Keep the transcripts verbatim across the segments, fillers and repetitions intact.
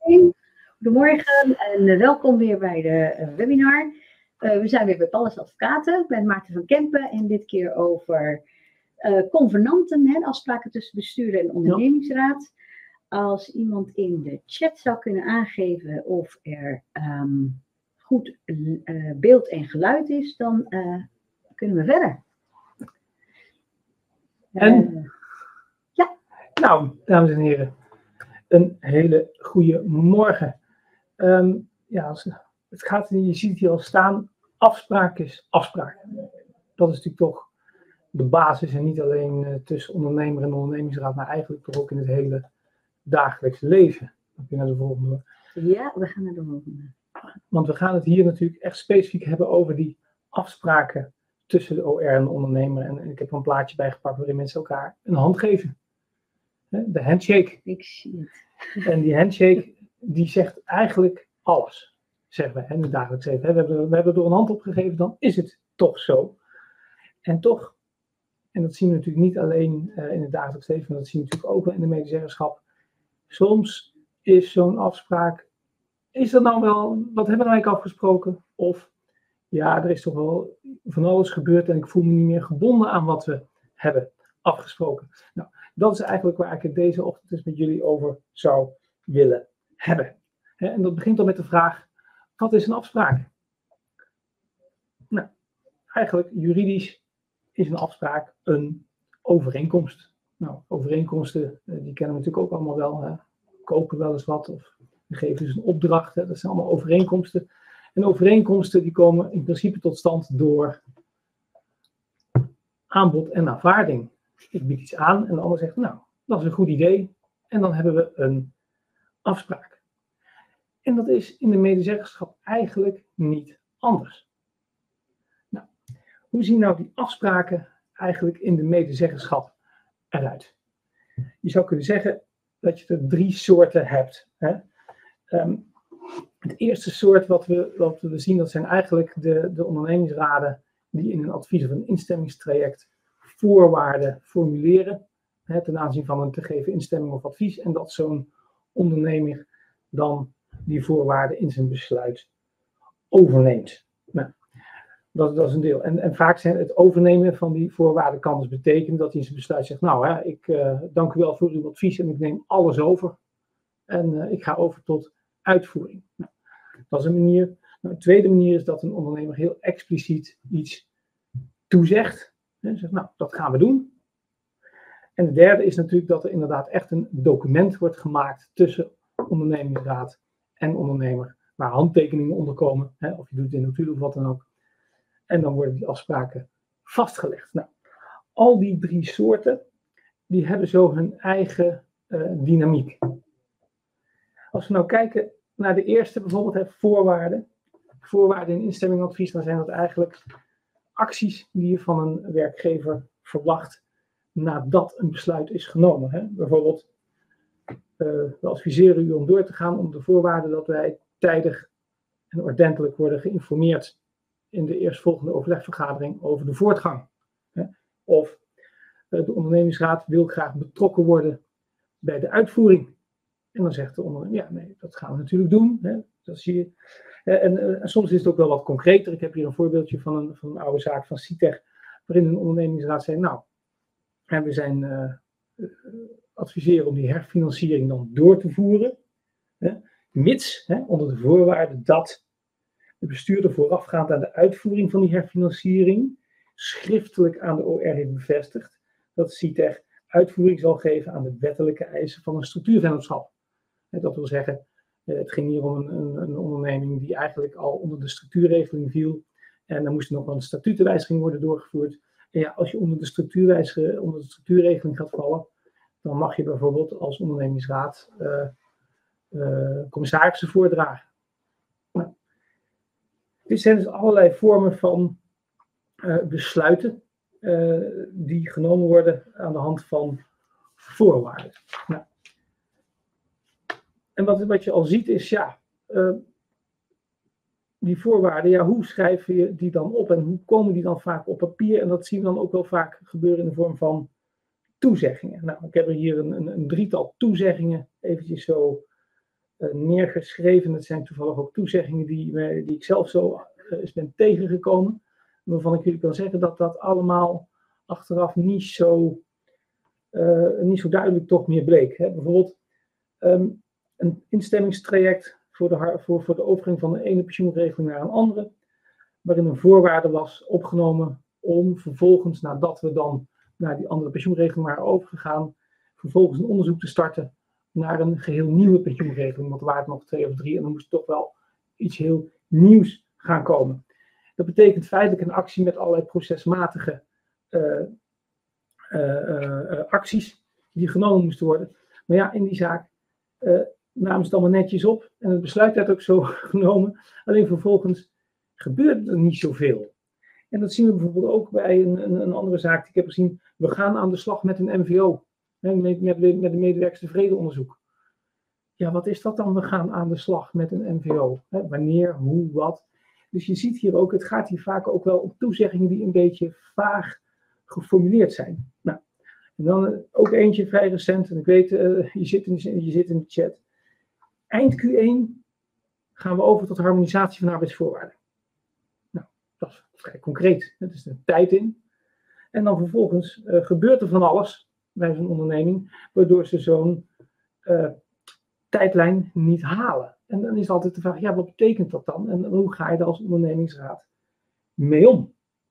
Goedemorgen en uh, welkom weer bij de uh, webinar. Uh, we zijn weer bij Pallas Advocaten. Ik ben Maarten van Kempen en dit keer over uh, convenanten, hè, afspraken tussen bestuurder en ondernemingsraad. Als iemand in de chat zou kunnen aangeven of er um, goed uh, beeld en geluid is, dan uh, kunnen we verder. En, uh, ja. Nou, dames en heren, een hele goede morgen. Um, ja, het gaat, je ziet het hier al staan, afspraak is afspraak. Dat is natuurlijk toch de basis en niet alleen uh, tussen ondernemer en ondernemingsraad, maar eigenlijk toch ook in het hele dagelijks leven. Dan kun je naar de volgende. Ja, we gaan naar de volgende. Want we gaan het hier natuurlijk echt specifiek hebben over die afspraken tussen de O R en de ondernemer. En, en ik heb er een plaatje bijgepakt waarin mensen elkaar een hand geven. De handshake. Ik zie het. En die handshake, die zegt eigenlijk alles, zeggen we in het dagelijks leven. We hebben, we hebben er een hand op gegeven, dan is het toch zo. En toch, en dat zien we natuurlijk niet alleen uh, in het dagelijks leven, maar dat zien we natuurlijk ook wel in de medezeggenschap. Soms is zo'n afspraak, is dat nou wel, wat hebben we nou eigenlijk afgesproken? Of, ja, er is toch wel van alles gebeurd en ik voel me niet meer gebonden aan wat we hebben afgesproken. Nou, dat is eigenlijk waar ik het deze ochtend dus met jullie over zou willen hebben. En dat begint dan met de vraag, wat is een afspraak? Nou, eigenlijk juridisch is een afspraak een overeenkomst. Nou, overeenkomsten, die kennen we natuurlijk ook allemaal wel. Hè? We kopen wel eens wat of we geven dus een opdracht. Hè? Dat zijn allemaal overeenkomsten. En overeenkomsten die komen in principe tot stand door aanbod en aanvaarding. Ik bied iets aan en de ander zegt, nou, dat is een goed idee. En dan hebben we een afspraak. En dat is in de medezeggenschap eigenlijk niet anders. Nou, hoe zien nou die afspraken eigenlijk in de medezeggenschap eruit? Je zou kunnen zeggen dat je er drie soorten hebt. Hè? Um, het eerste soort wat we, wat we zien, dat zijn eigenlijk de, de ondernemingsraden die in een advies of een instemmingstraject voorwaarden formuleren, hè, ten aanzien van een te geven instemming of advies, en dat zo'n ondernemer dan die voorwaarden in zijn besluit overneemt. Nou, dat, dat is een deel. En, en vaak zijn het overnemen van die voorwaarden kan dus betekenen dat hij in zijn besluit zegt, nou, hè, ik uh, dank u wel voor uw advies en ik neem alles over en uh, ik ga over tot uitvoering. Nou, dat is een manier. Nou, een tweede manier is dat een ondernemer heel expliciet iets toezegt. En zegt, nou, dat gaan we doen. En de derde is natuurlijk dat er inderdaad echt een document wordt gemaakt tussen ondernemingsraad en ondernemer, waar handtekeningen onder komen, hè, of je doet het in notulen of wat dan ook. En dan worden die afspraken vastgelegd. Nou, al die drie soorten, die hebben zo hun eigen uh, dynamiek. Als we nou kijken naar de eerste, bijvoorbeeld hè, voorwaarden. Voorwaarden in instemming en advies, dan zijn dat eigenlijk acties die je van een werkgever verwacht nadat een besluit is genomen. Hè. Bijvoorbeeld, uh, we adviseren u om door te gaan om de voorwaarden dat wij tijdig en ordentelijk worden geïnformeerd in de eerstvolgende overlegvergadering over de voortgang. Hè. Of uh, de ondernemingsraad wil graag betrokken worden bij de uitvoering. En dan zegt de ondernemer, ja nee, dat gaan we natuurlijk doen. Hè. Dat zie je. En, en, en soms is het ook wel wat concreter. Ik heb hier een voorbeeldje van een, van een oude zaak van Citech, waarin een ondernemingsraad zei, nou, en we zijn uh, uh, adviseren om die herfinanciering dan door te voeren, hè, mits hè, onder de voorwaarde dat de bestuurder voorafgaand aan de uitvoering van die herfinanciering schriftelijk aan de O R heeft bevestigd dat Citech uitvoering zal geven aan de wettelijke eisen van een structuurvennootschap. Dat wil zeggen, het ging hier om een, een, een onderneming die eigenlijk al onder de structuurregeling viel. En dan moest er nog wel een statutenwijziging worden doorgevoerd. En ja, als je onder de, structuurwijziging, onder de structuurregeling gaat vallen, dan mag je bijvoorbeeld als ondernemingsraad uh, uh, commissarissen voordragen. Nou, dit zijn dus allerlei vormen van uh, besluiten uh, die genomen worden aan de hand van voorwaarden. Nou, en wat, wat je al ziet is, ja, uh, die voorwaarden, ja, hoe schrijf je die dan op en hoe komen die dan vaak op papier? En dat zien we dan ook wel vaak gebeuren in de vorm van toezeggingen. Nou, ik heb er hier een, een, een drietal toezeggingen eventjes zo uh, neergeschreven. Dat zijn toevallig ook toezeggingen die, uh, die ik zelf zo uh, eens ben tegengekomen. Waarvan ik jullie kan zeggen dat dat allemaal achteraf niet zo, uh, niet zo duidelijk toch meer bleek. Hè? Bijvoorbeeld um, een instemmingstraject voor de, voor, voor de overgang van de ene pensioenregeling naar een andere. Waarin een voorwaarde was opgenomen om vervolgens, nadat we dan naar die andere pensioenregeling waren overgegaan, vervolgens een onderzoek te starten naar een geheel nieuwe pensioenregeling. Want er waren nog twee of drie en er moest toch wel iets heel nieuws gaan komen. Dat betekent feitelijk een actie met allerlei procesmatige uh, uh, uh, acties die genomen moesten worden. Maar ja, in die zaak uh, namen ze het allemaal netjes op en het besluit werd ook zo genomen. Alleen vervolgens gebeurde er niet zoveel. En dat zien we bijvoorbeeld ook bij een, een, een andere zaak die ik heb gezien. We gaan aan de slag met een M V O, hè, met, met, met een medewerkerstevredenonderzoek. Ja, wat is dat dan? We gaan aan de slag met een M V O. Hè, wanneer, hoe, wat. Dus je ziet hier ook, het gaat hier vaak ook wel om toezeggingen die een beetje vaag geformuleerd zijn. Nou, en dan uh, ook eentje vrij recent, en ik weet, uh, je, zit in de, je zit in de chat. Eind Q één gaan we over tot harmonisatie van arbeidsvoorwaarden. Nou, dat is vrij concreet. Het is er tijd in. En dan vervolgens uh, gebeurt er van alles bij zo'n onderneming, waardoor ze zo'n uh, tijdlijn niet halen. En dan is altijd de vraag, ja, wat betekent dat dan? En hoe ga je daar als ondernemingsraad mee om?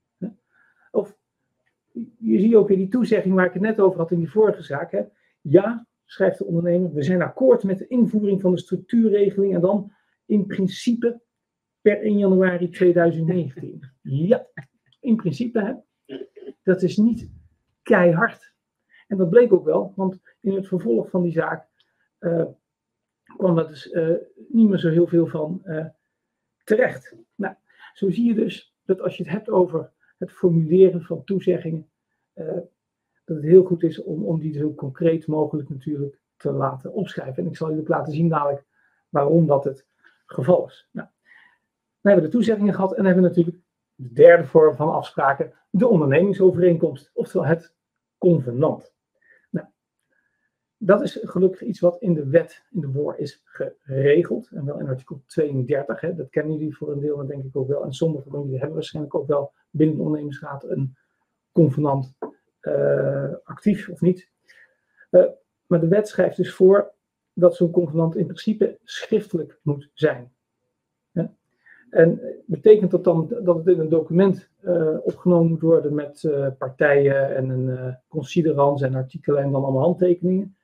Of, je ziet ook weer die toezegging waar ik het net over had in die vorige zaak. Hè? Ja, schrijft de ondernemer, we zijn akkoord met de invoering van de structuurregeling en dan in principe per één januari tweeduizend negentien. Ja, in principe, hè. Dat is niet keihard. En dat bleek ook wel, want in het vervolg van die zaak uh, kwam daar dus uh, niet meer zo heel veel van uh, terecht. Nou, zo zie je dus dat als je het hebt over het formuleren van toezeggingen, uh, dat het heel goed is om, om die zo concreet mogelijk natuurlijk te laten opschrijven. En ik zal jullie ook laten zien dadelijk waarom dat het geval is. Nou, dan hebben we de toezeggingen gehad en dan hebben we natuurlijk de derde vorm van afspraken, de ondernemingsovereenkomst, oftewel het convenant. Nou, dat is gelukkig iets wat in de wet, in de W O R is geregeld. En wel in artikel tweeëndertig, hè, dat kennen jullie voor een deel, maar denk ik ook wel. En sommige van jullie hebben waarschijnlijk ook wel binnen de ondernemingsraad een convenant uh, actief of niet. Uh, maar de wet schrijft dus voor dat zo'n convenant in principe schriftelijk moet zijn. Ja? En betekent dat dan dat het in een document uh, opgenomen moet worden met uh, partijen en een uh, considerans en artikelen en dan allemaal handtekeningen?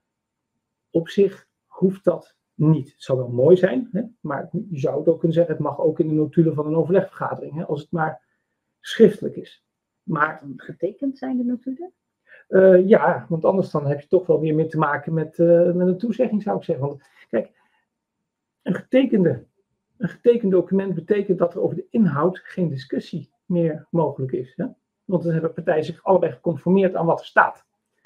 Op zich hoeft dat niet. Het zou wel mooi zijn, hè? Maar je zou het ook kunnen zeggen, het mag ook in de notulen van een overlegvergadering, hè? Als het maar schriftelijk is. Maar getekend zijn de notulen? Uh, ja, want anders dan heb je toch wel weer meer te maken met, uh, met een toezegging, zou ik zeggen. Want kijk, een getekende, een getekend document betekent dat er over de inhoud geen discussie meer mogelijk is. Hè? Want dan hebben partijen zich allebei geconformeerd aan wat er staat.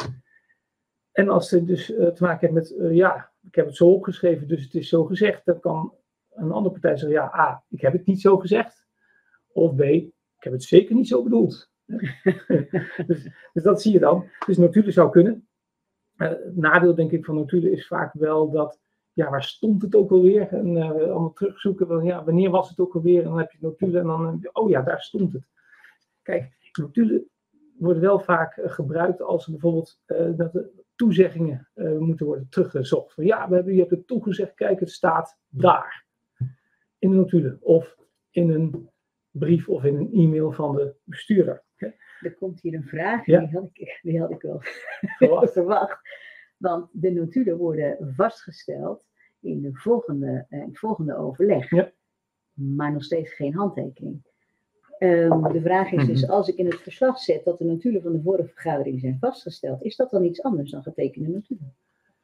En als ze dus uh, te maken heeft met, uh, ja, ik heb het zo opgeschreven, dus het is zo gezegd, dan kan een andere partij zeggen, ja, A, ik heb het niet zo gezegd. Of B, ik heb het zeker niet zo bedoeld. dus, dus dat zie je dan. Dus notulen zou kunnen. Uh, het nadeel denk ik van notulen is vaak wel dat, ja, waar stond het ook alweer? En uh, allemaal terugzoeken van, ja, wanneer was het ook alweer? En dan heb je notulen en dan, uh, oh ja, daar stond het. Kijk, notulen worden wel vaak uh, gebruikt als er bijvoorbeeld uh, dat de toezeggingen uh, moeten worden teruggezocht. Van, ja, we hebben, je hebt het toegezegd, kijk, het staat daar. In de notulen of in een brief of in een e-mail van de bestuurder. Er komt hier een vraag, ja. die, had ik, die had ik wel verwacht. verwacht. Want de notulen worden vastgesteld in, de volgende, uh, in het volgende overleg. Ja. Maar nog steeds geen handtekening. Um, de vraag is dus, als ik in het verslag zet dat de notulen van de vorige vergadering zijn vastgesteld, is dat dan iets anders dan getekende notulen?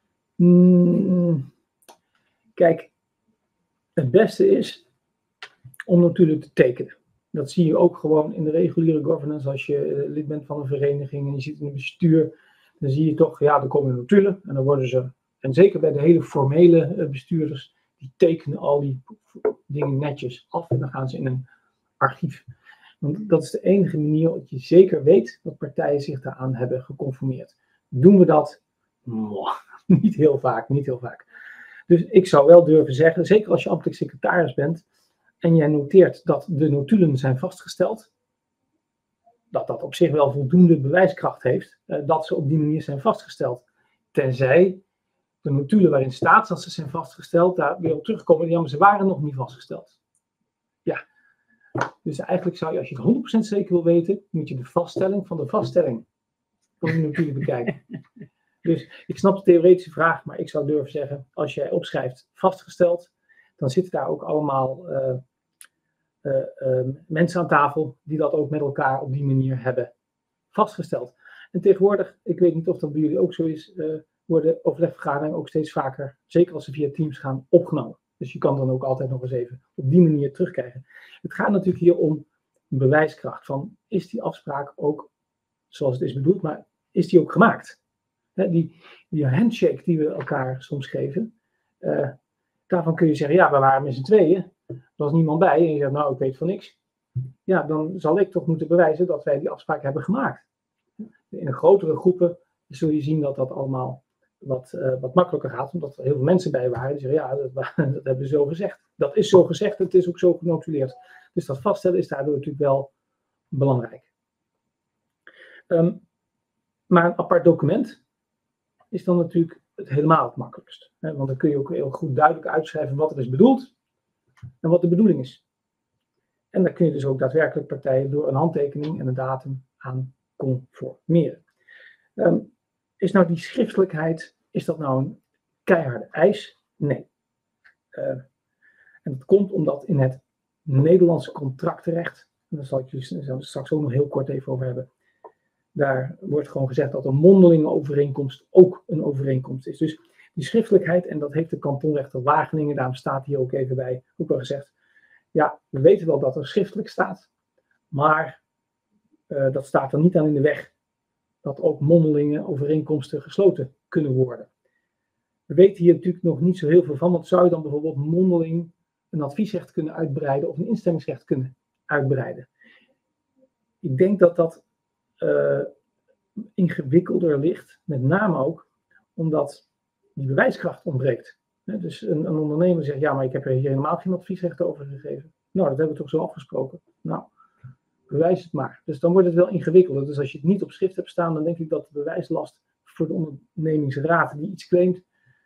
Mm, kijk, het beste is om notulen te tekenen. Dat zie je ook gewoon in de reguliere governance. Als je lid bent van een vereniging en je zit in het bestuur, dan zie je toch, ja, er komen notulen en dan worden ze, en zeker bij de hele formele bestuurders, die tekenen al die dingen netjes af en dan gaan ze in een archief. Want dat is de enige manier dat je zeker weet dat partijen zich daaraan hebben geconformeerd. Doen we dat? Mwah, niet heel vaak, niet heel vaak. Dus ik zou wel durven zeggen, zeker als je ambtelijk secretaris bent en jij noteert dat de notulen zijn vastgesteld, dat dat op zich wel voldoende bewijskracht heeft, uh, dat ze op die manier zijn vastgesteld. Tenzij de notulen waarin staat dat ze zijn vastgesteld, daar weer op terugkomen, ja, maar ze waren nog niet vastgesteld. Ja, dus eigenlijk zou je, als je het honderd procent zeker wil weten, moet je de vaststelling van de vaststelling van de notulen bekijken. Dus ik snap de theoretische vraag, maar ik zou durven zeggen, als jij opschrijft vastgesteld, dan zitten daar ook allemaal uh, uh, uh, mensen aan tafel die dat ook met elkaar op die manier hebben vastgesteld. En tegenwoordig, ik weet niet of dat bij jullie ook zo is, uh, worden overlegvergaderingen ook steeds vaker, zeker als ze via Teams gaan, opgenomen. Dus je kan dan ook altijd nog eens even op die manier terugkrijgen. Het gaat natuurlijk hier om bewijskracht. Van, is die afspraak ook zoals het is bedoeld, maar is die ook gemaakt? He, die, die handshake die we elkaar soms geven, uh, daarvan kun je zeggen, ja, we waren met z'n tweeën, er was niemand bij, en je zegt, nou, ik weet van niks. Ja, dan zal ik toch moeten bewijzen dat wij die afspraak hebben gemaakt. In een grotere groepen zul je zien dat dat allemaal wat, uh, wat makkelijker gaat, omdat er heel veel mensen bij waren die zeggen, ja, dat, dat hebben ze zo gezegd. Dat is zo gezegd, het is ook zo genotuleerd. Dus dat vaststellen is daardoor natuurlijk wel belangrijk. Um, maar een apart document is dan natuurlijk het helemaal het makkelijkst. Hè? Want dan kun je ook heel goed duidelijk uitschrijven wat er is bedoeld en wat de bedoeling is. En dan kun je dus ook daadwerkelijk partijen door een handtekening en een datum aan conformeren. Um, is nou die schriftelijkheid, is dat nou een keiharde eis? Nee. Uh, en dat komt omdat in het Nederlandse contractenrecht, en daar zal ik jullie straks ook nog heel kort even over hebben, daar wordt gewoon gezegd dat een mondelinge overeenkomst ook een overeenkomst is. Dus die schriftelijkheid, en dat heeft de kantonrechter Wageningen, daarom staat hier ook even bij, ook wel gezegd, ja, we weten wel dat er schriftelijk staat, maar uh, dat staat er niet aan in de weg dat ook mondelinge overeenkomsten gesloten kunnen worden. We weten hier natuurlijk nog niet zo heel veel van, want zou je dan bijvoorbeeld mondeling een adviesrecht kunnen uitbreiden of een instemmingsrecht kunnen uitbreiden? Ik denk dat dat uh, ingewikkelder ligt, met name ook omdat die bewijskracht ontbreekt. He, dus een, een ondernemer zegt, ja, maar ik heb er hier helemaal geen adviesrecht over gegeven. Nou, dat hebben we toch zo afgesproken. Nou, bewijs het maar. Dus dan wordt het wel ingewikkelder. Dus als je het niet op schrift hebt staan, dan denk ik dat de bewijslast voor de ondernemingsraad die iets claimt,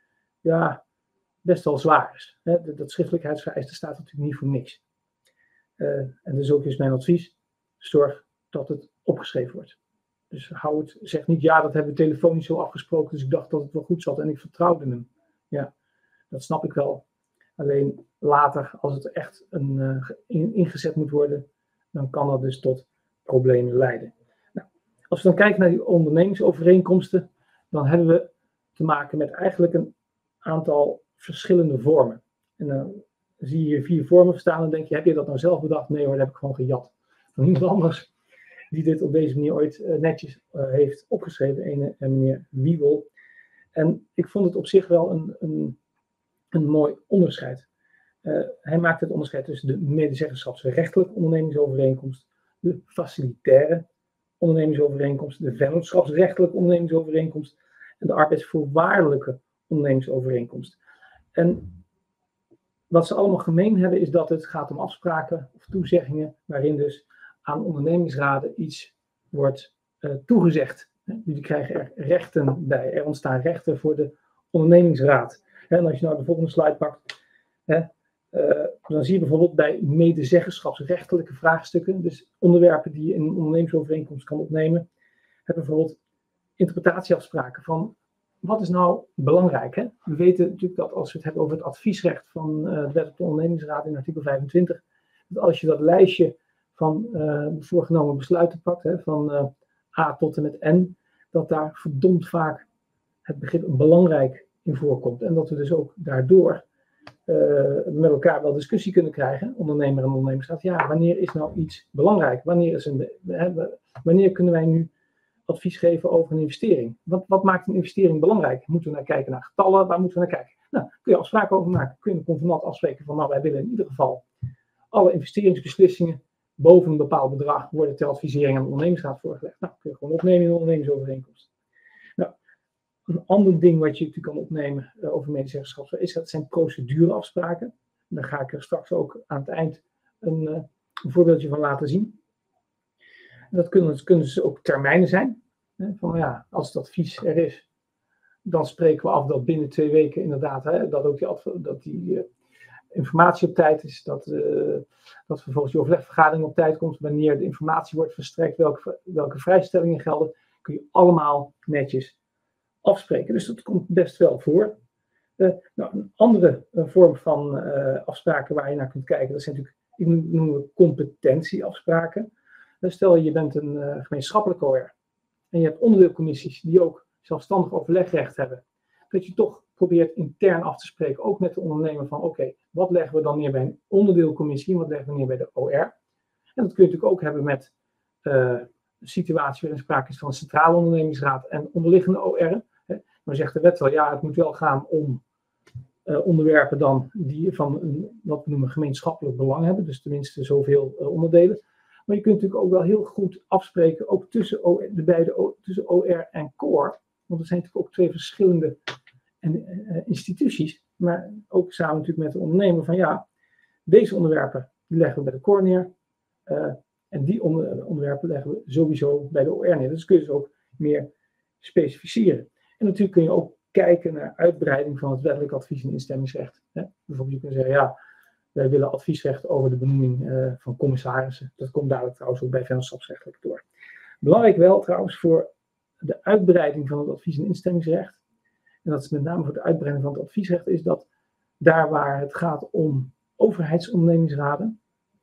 ja, best wel zwaar is. He, dat schriftelijkheidsvereiste staat natuurlijk niet voor niks. Uh, en dus ook is mijn advies, zorg dat het opgeschreven wordt. Dus hou het, zeg niet, ja, dat hebben we telefonisch zo afgesproken, dus ik dacht dat het wel goed zat en ik vertrouwde hem. Ja, dat snap ik wel. Alleen later, als het echt een, uh, in, ingezet moet worden, dan kan dat dus tot problemen leiden. Nou, als we dan kijken naar die ondernemingsovereenkomsten, dan hebben we te maken met eigenlijk een aantal verschillende vormen. En dan zie je hier vier vormen staan en denk je, heb je dat nou zelf bedacht? Nee hoor, dat heb ik gewoon gejat van iemand anders die dit op deze manier ooit uh, netjes uh, heeft opgeschreven, ene en meneer Wiebel. En ik vond het op zich wel een, een, een mooi onderscheid. Uh, hij maakt het onderscheid tussen de medezeggenschapsrechtelijke ondernemingsovereenkomst, de facilitaire ondernemingsovereenkomst, de vennootschapsrechtelijke ondernemingsovereenkomst en de arbeidsvoorwaardelijke ondernemingsovereenkomst. En wat ze allemaal gemeen hebben is dat het gaat om afspraken of toezeggingen waarin dus aan ondernemingsraden iets wordt uh, toegezegd. Jullie krijgen er rechten bij. Er ontstaan rechten voor de ondernemingsraad. En als je nou de volgende slide pakt, hè, uh, dan zie je bijvoorbeeld bij medezeggenschapsrechtelijke vraagstukken, dus onderwerpen die je in een ondernemingsovereenkomst kan opnemen, hebben bijvoorbeeld interpretatieafspraken van wat is nou belangrijk. Hè? We weten natuurlijk dat als we het hebben over het adviesrecht van uh, de Wet op de Ondernemingsraad in artikel vijfentwintig, dat als je dat lijstje van uh, voorgenomen besluiten pakt, hè, van uh, A tot en met N, dat daar verdomd vaak het begrip belangrijk in voorkomt. En dat we dus ook daardoor uh, met elkaar wel discussie kunnen krijgen, ondernemer en ondernemingsraad. Ja, wanneer is nou iets belangrijk? Wanneer, is een, hè, wanneer kunnen wij nu advies geven over een investering? Wat, wat maakt een investering belangrijk? Moeten we naar kijken naar getallen? Waar moeten we naar kijken? Nou, kun je afspraken over maken. Kun je een convenant afspreken van, nou, wij willen in ieder geval alle investeringsbeslissingen boven een bepaald bedrag worden ter advisering aan de ondernemingsraad voorgelegd. Nou, kun je gewoon opnemen in de ondernemingsovereenkomst. Nou, een ander ding wat je natuurlijk kan opnemen uh, over medisch zeggenschap is dat zijn procedureafspraken. En daar ga ik er straks ook aan het eind een, uh, een voorbeeldje van laten zien. En dat kunnen, kunnen dus ook termijnen zijn. Hè, van ja, als het advies er is, dan spreken we af dat binnen twee weken inderdaad, hè, dat ook die, dat die uh, informatie op tijd is, dat, uh, dat vervolgens die overlegvergadering op tijd komt, wanneer de informatie wordt verstrekt, welke, welke vrijstellingen gelden, kun je allemaal netjes afspreken. Dus dat komt best wel voor. Uh, nou, een andere uh, vorm van uh, afspraken waar je naar kunt kijken, dat zijn natuurlijk, ik noem het competentieafspraken. Uh, stel je bent een uh, gemeenschappelijke O R en je hebt onderdeelcommissies die ook zelfstandig overlegrecht hebben, dat je toch probeert intern af te spreken, ook met de ondernemer van oké, okay, wat leggen we dan neer bij een onderdeelcommissie en wat leggen we neer bij de O R. En dat kun je natuurlijk ook hebben met uh, een situatie waarin sprake is van een centrale ondernemingsraad en onderliggende O R'en. Maar zegt de wet wel, ja, het moet wel gaan om uh, onderwerpen dan die van een, wat we noemen gemeenschappelijk belang hebben, dus tenminste zoveel uh, onderdelen. Maar je kunt natuurlijk ook wel heel goed afspreken, ook tussen, o, de beide, o, tussen O R en Core, want er zijn natuurlijk ook twee verschillende en, uh, instituties, maar ook samen natuurlijk met de ondernemer van ja, deze onderwerpen die leggen we bij de Core neer uh, en die onder, onderwerpen leggen we sowieso bij de O R neer. Dus kun je dus ook meer specificeren. En natuurlijk kun je ook kijken naar uitbreiding van het wettelijk advies- en instemmingsrecht. Hè? Bijvoorbeeld je kunt zeggen, ja, wij willen adviesrecht over de benoeming uh, van commissarissen. Dat komt dadelijk trouwens ook bij vennootschapsrechtelijk door. Belangrijk wel trouwens voor de uitbreiding van het advies- en instemmingsrecht, en dat is met name voor de uitbreiding van het adviesrecht, is dat daar waar het gaat om overheidsondernemingsraden,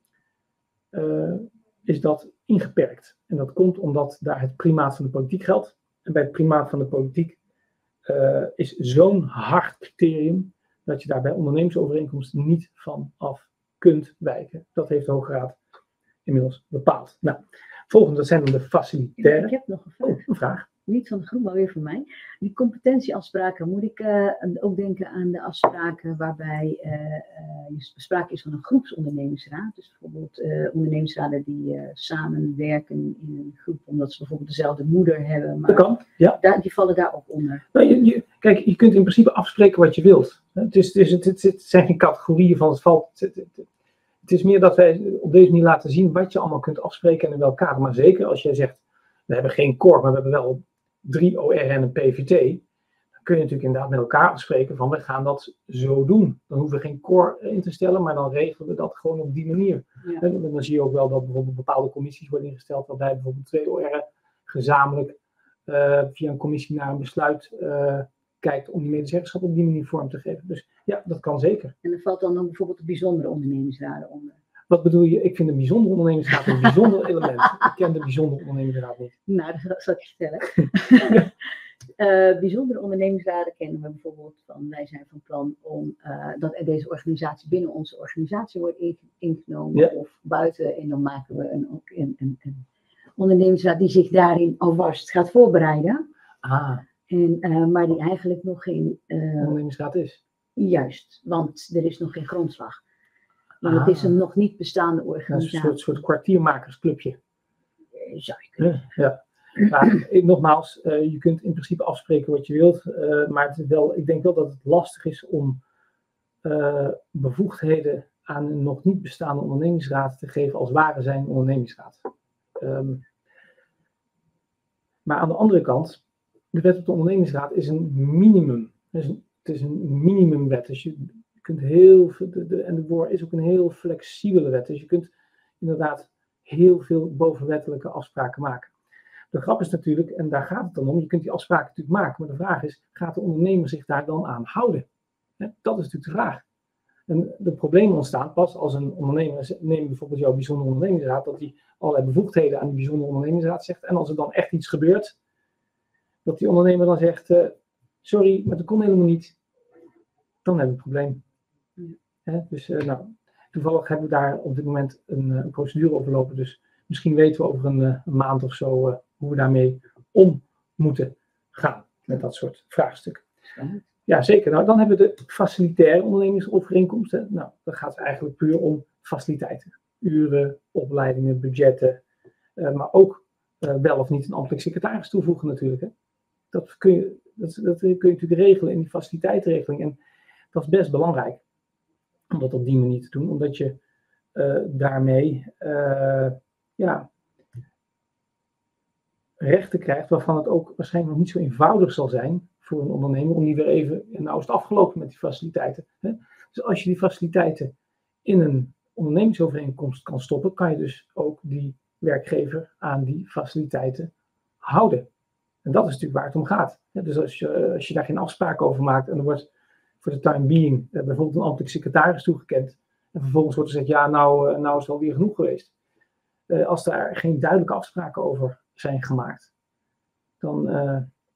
uh, is dat ingeperkt. En dat komt omdat daar het primaat van de politiek geldt. En bij het primaat van de politiek uh, is zo'n hard criterium dat je daar bij ondernemersovereenkomsten niet van af kunt wijken. Dat heeft de Hoge Raad inmiddels bepaald. Nou, volgende, dat zijn dan de facilitaire. Ik heb nog een vraag. Oh, een vraag. Niet van de groep, maar weer van mij. Die competentieafspraken, moet ik uh, ook denken aan de afspraken waarbij uh, uh, sprake is van een groepsondernemingsraad. Dus bijvoorbeeld uh, ondernemingsraden die uh, samenwerken in een groep, omdat ze bijvoorbeeld dezelfde moeder hebben. Maar dat kan, ja. Daar, die vallen daar ook onder. Nou, je, je, kijk, je kunt in principe afspreken wat je wilt. Het, is, het, is, het, het, het zijn geen categorieën van het valt. Het, het, het, het is meer dat wij op deze manier laten zien wat je allemaal kunt afspreken en in welk kader. Maar zeker als jij zegt, we hebben geen core, maar we hebben wel drie O R en een P V T, dan kun je natuurlijk inderdaad met elkaar afspreken van we gaan dat zo doen. Dan hoeven we geen core in te stellen, maar dan regelen we dat gewoon op die manier. Ja. En dan zie je ook wel dat bijvoorbeeld bepaalde commissies worden ingesteld, waarbij bijvoorbeeld twee O R'en gezamenlijk uh, via een commissie naar een besluit uh, kijkt om die medezeggenschap op die manier vorm te geven. Dus ja, dat kan zeker. En er valt dan ook bijvoorbeeld de bijzondere ondernemingsraden onder. Wat bedoel je? Ik vind een bijzondere ondernemingsraad een bijzonder element. Ik ken de bijzondere ondernemingsraad niet. Nou, dat zal ik je vertellen. uh, bijzondere ondernemingsraden kennen we bijvoorbeeld van, wij zijn van plan om uh, dat er deze organisatie binnen onze organisatie wordt ingenomen ja. of buiten. En dan maken we een, een, een, een ondernemingsraad die zich daarin alvast gaat voorbereiden. Ah. En, uh, maar die eigenlijk nog geen uh, ondernemingsraad is. Juist, want er is nog geen grondslag. Maar ah. het is een nog niet bestaande organisatie. Een soort, soort kwartiermakersclubje. Zou je kunnen. Ja. Maar nogmaals, uh, je kunt in principe afspreken wat je wilt. Uh, maar het is wel, ik denk wel dat het lastig is om uh, bevoegdheden aan een nog niet bestaande ondernemingsraad te geven als ware zijn ondernemingsraad. Um, maar aan de andere kant, de wet op de ondernemingsraad is een minimum. Het is een, het is een minimumwet. Dus je kunt heel veel, de, de, en de W O R is ook een heel flexibele wet. Dus je kunt inderdaad heel veel bovenwettelijke afspraken maken. De grap is natuurlijk, en daar gaat het dan om, je kunt die afspraken natuurlijk maken, maar de vraag is, gaat de ondernemer zich daar dan aan houden? He, dat is natuurlijk de vraag. En de problemen ontstaan pas als een ondernemer, neem bijvoorbeeld jouw bijzondere ondernemingsraad, dat hij allerlei bevoegdheden aan die bijzondere ondernemingsraad zegt, en als er dan echt iets gebeurt, dat die ondernemer dan zegt, uh, sorry, maar dat kon helemaal niet, dan hebben we een probleem. He, dus uh, nou, toevallig hebben we daar op dit moment een, een procedure over lopen, dus misschien weten we over een, uh, een maand of zo uh, hoe we daarmee om moeten gaan met dat soort vraagstukken. Ja, zeker. Nou, dan hebben we de facilitaire ondernemingsovereenkomsten. Nou, dan gaat het eigenlijk puur om faciliteiten. Uren, opleidingen, budgetten, uh, maar ook uh, wel of niet een ambtelijk secretaris toevoegen natuurlijk. Hè. dat, kun je, dat, dat kun je natuurlijk regelen in die faciliteitsregeling. En dat is best belangrijk om dat op die manier te doen, omdat je uh, daarmee uh, ja, rechten krijgt waarvan het ook waarschijnlijk nog niet zo eenvoudig zal zijn voor een ondernemer om die weer even, nou is het afgelopen met die faciliteiten. Hè? Dus als je die faciliteiten in een ondernemingsovereenkomst kan stoppen, kan je dus ook die werkgever aan die faciliteiten houden. En dat is natuurlijk waar het om gaat. Dus als je, als je daar geen afspraak over maakt en er wordt voor de time being bijvoorbeeld een ambtelijk secretaris toegekend en vervolgens wordt er gezegd, ja nou, nou is het alweer genoeg geweest. Als daar geen duidelijke afspraken over zijn gemaakt, dan, uh,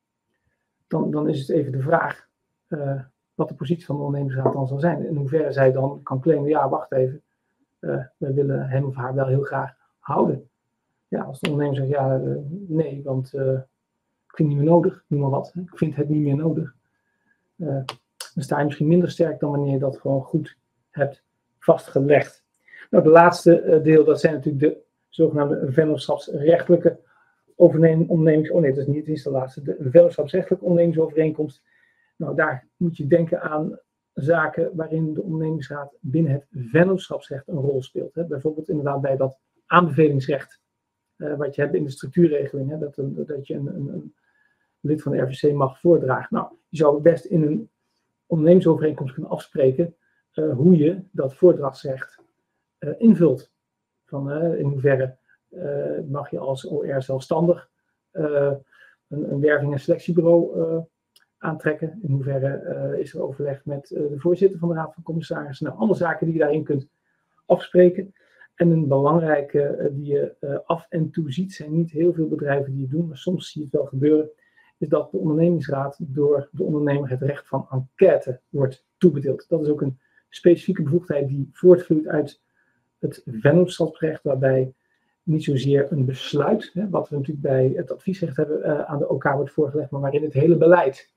dan, dan is het even de vraag uh, wat de positie van de ondernemingsraad dan zal zijn. In hoeverre zij dan kan claimen, ja wacht even, uh, we willen hem of haar wel heel graag houden. Ja, als de ondernemer zegt, ja uh, nee, want uh, ik vind het niet meer nodig, noem maar wat. Ik vind het niet meer nodig. Uh, dan sta je misschien minder sterk dan wanneer je dat gewoon goed hebt vastgelegd. Nou, de laatste uh, deel, dat zijn natuurlijk de zogenaamde vennootschapsrechtelijke ondernemings... Oh nee, dat is niet, het is de laatste. De vennootschapsrechtelijke ondernemingsovereenkomst. Nou, daar moet je denken aan zaken waarin de ondernemingsraad binnen het vennootschapsrecht een rol speelt. Hè. Bijvoorbeeld inderdaad bij dat aanbevelingsrecht. Uh, wat je hebt in de structuurregeling. Hè, dat, een, dat je een, een, een lid van de R V C mag voordragen. Nou, je zou best in een ondernemingsovereenkomst kunnen afspreken uh, hoe je dat voordragsrecht uh, invult. Van uh, in hoeverre uh, mag je als O R zelfstandig uh, een, een werving- en selectiebureau uh, aantrekken. In hoeverre uh, is er overleg met uh, de voorzitter van de Raad van Commissarissen. Nou, alle zaken die je daarin kunt afspreken. En een belangrijke uh, die je uh, af en toe ziet, zijn niet heel veel bedrijven die het doen, maar soms zie je het wel gebeuren, is dat de ondernemingsraad door de ondernemer het recht van enquête wordt toebedeeld. Dat is ook een specifieke bevoegdheid die voortvloeit uit het vennootschapsrecht, waarbij niet zozeer een besluit, hè, wat we natuurlijk bij het adviesrecht hebben, uh, aan de O K wordt voorgelegd, maar waarin het hele beleid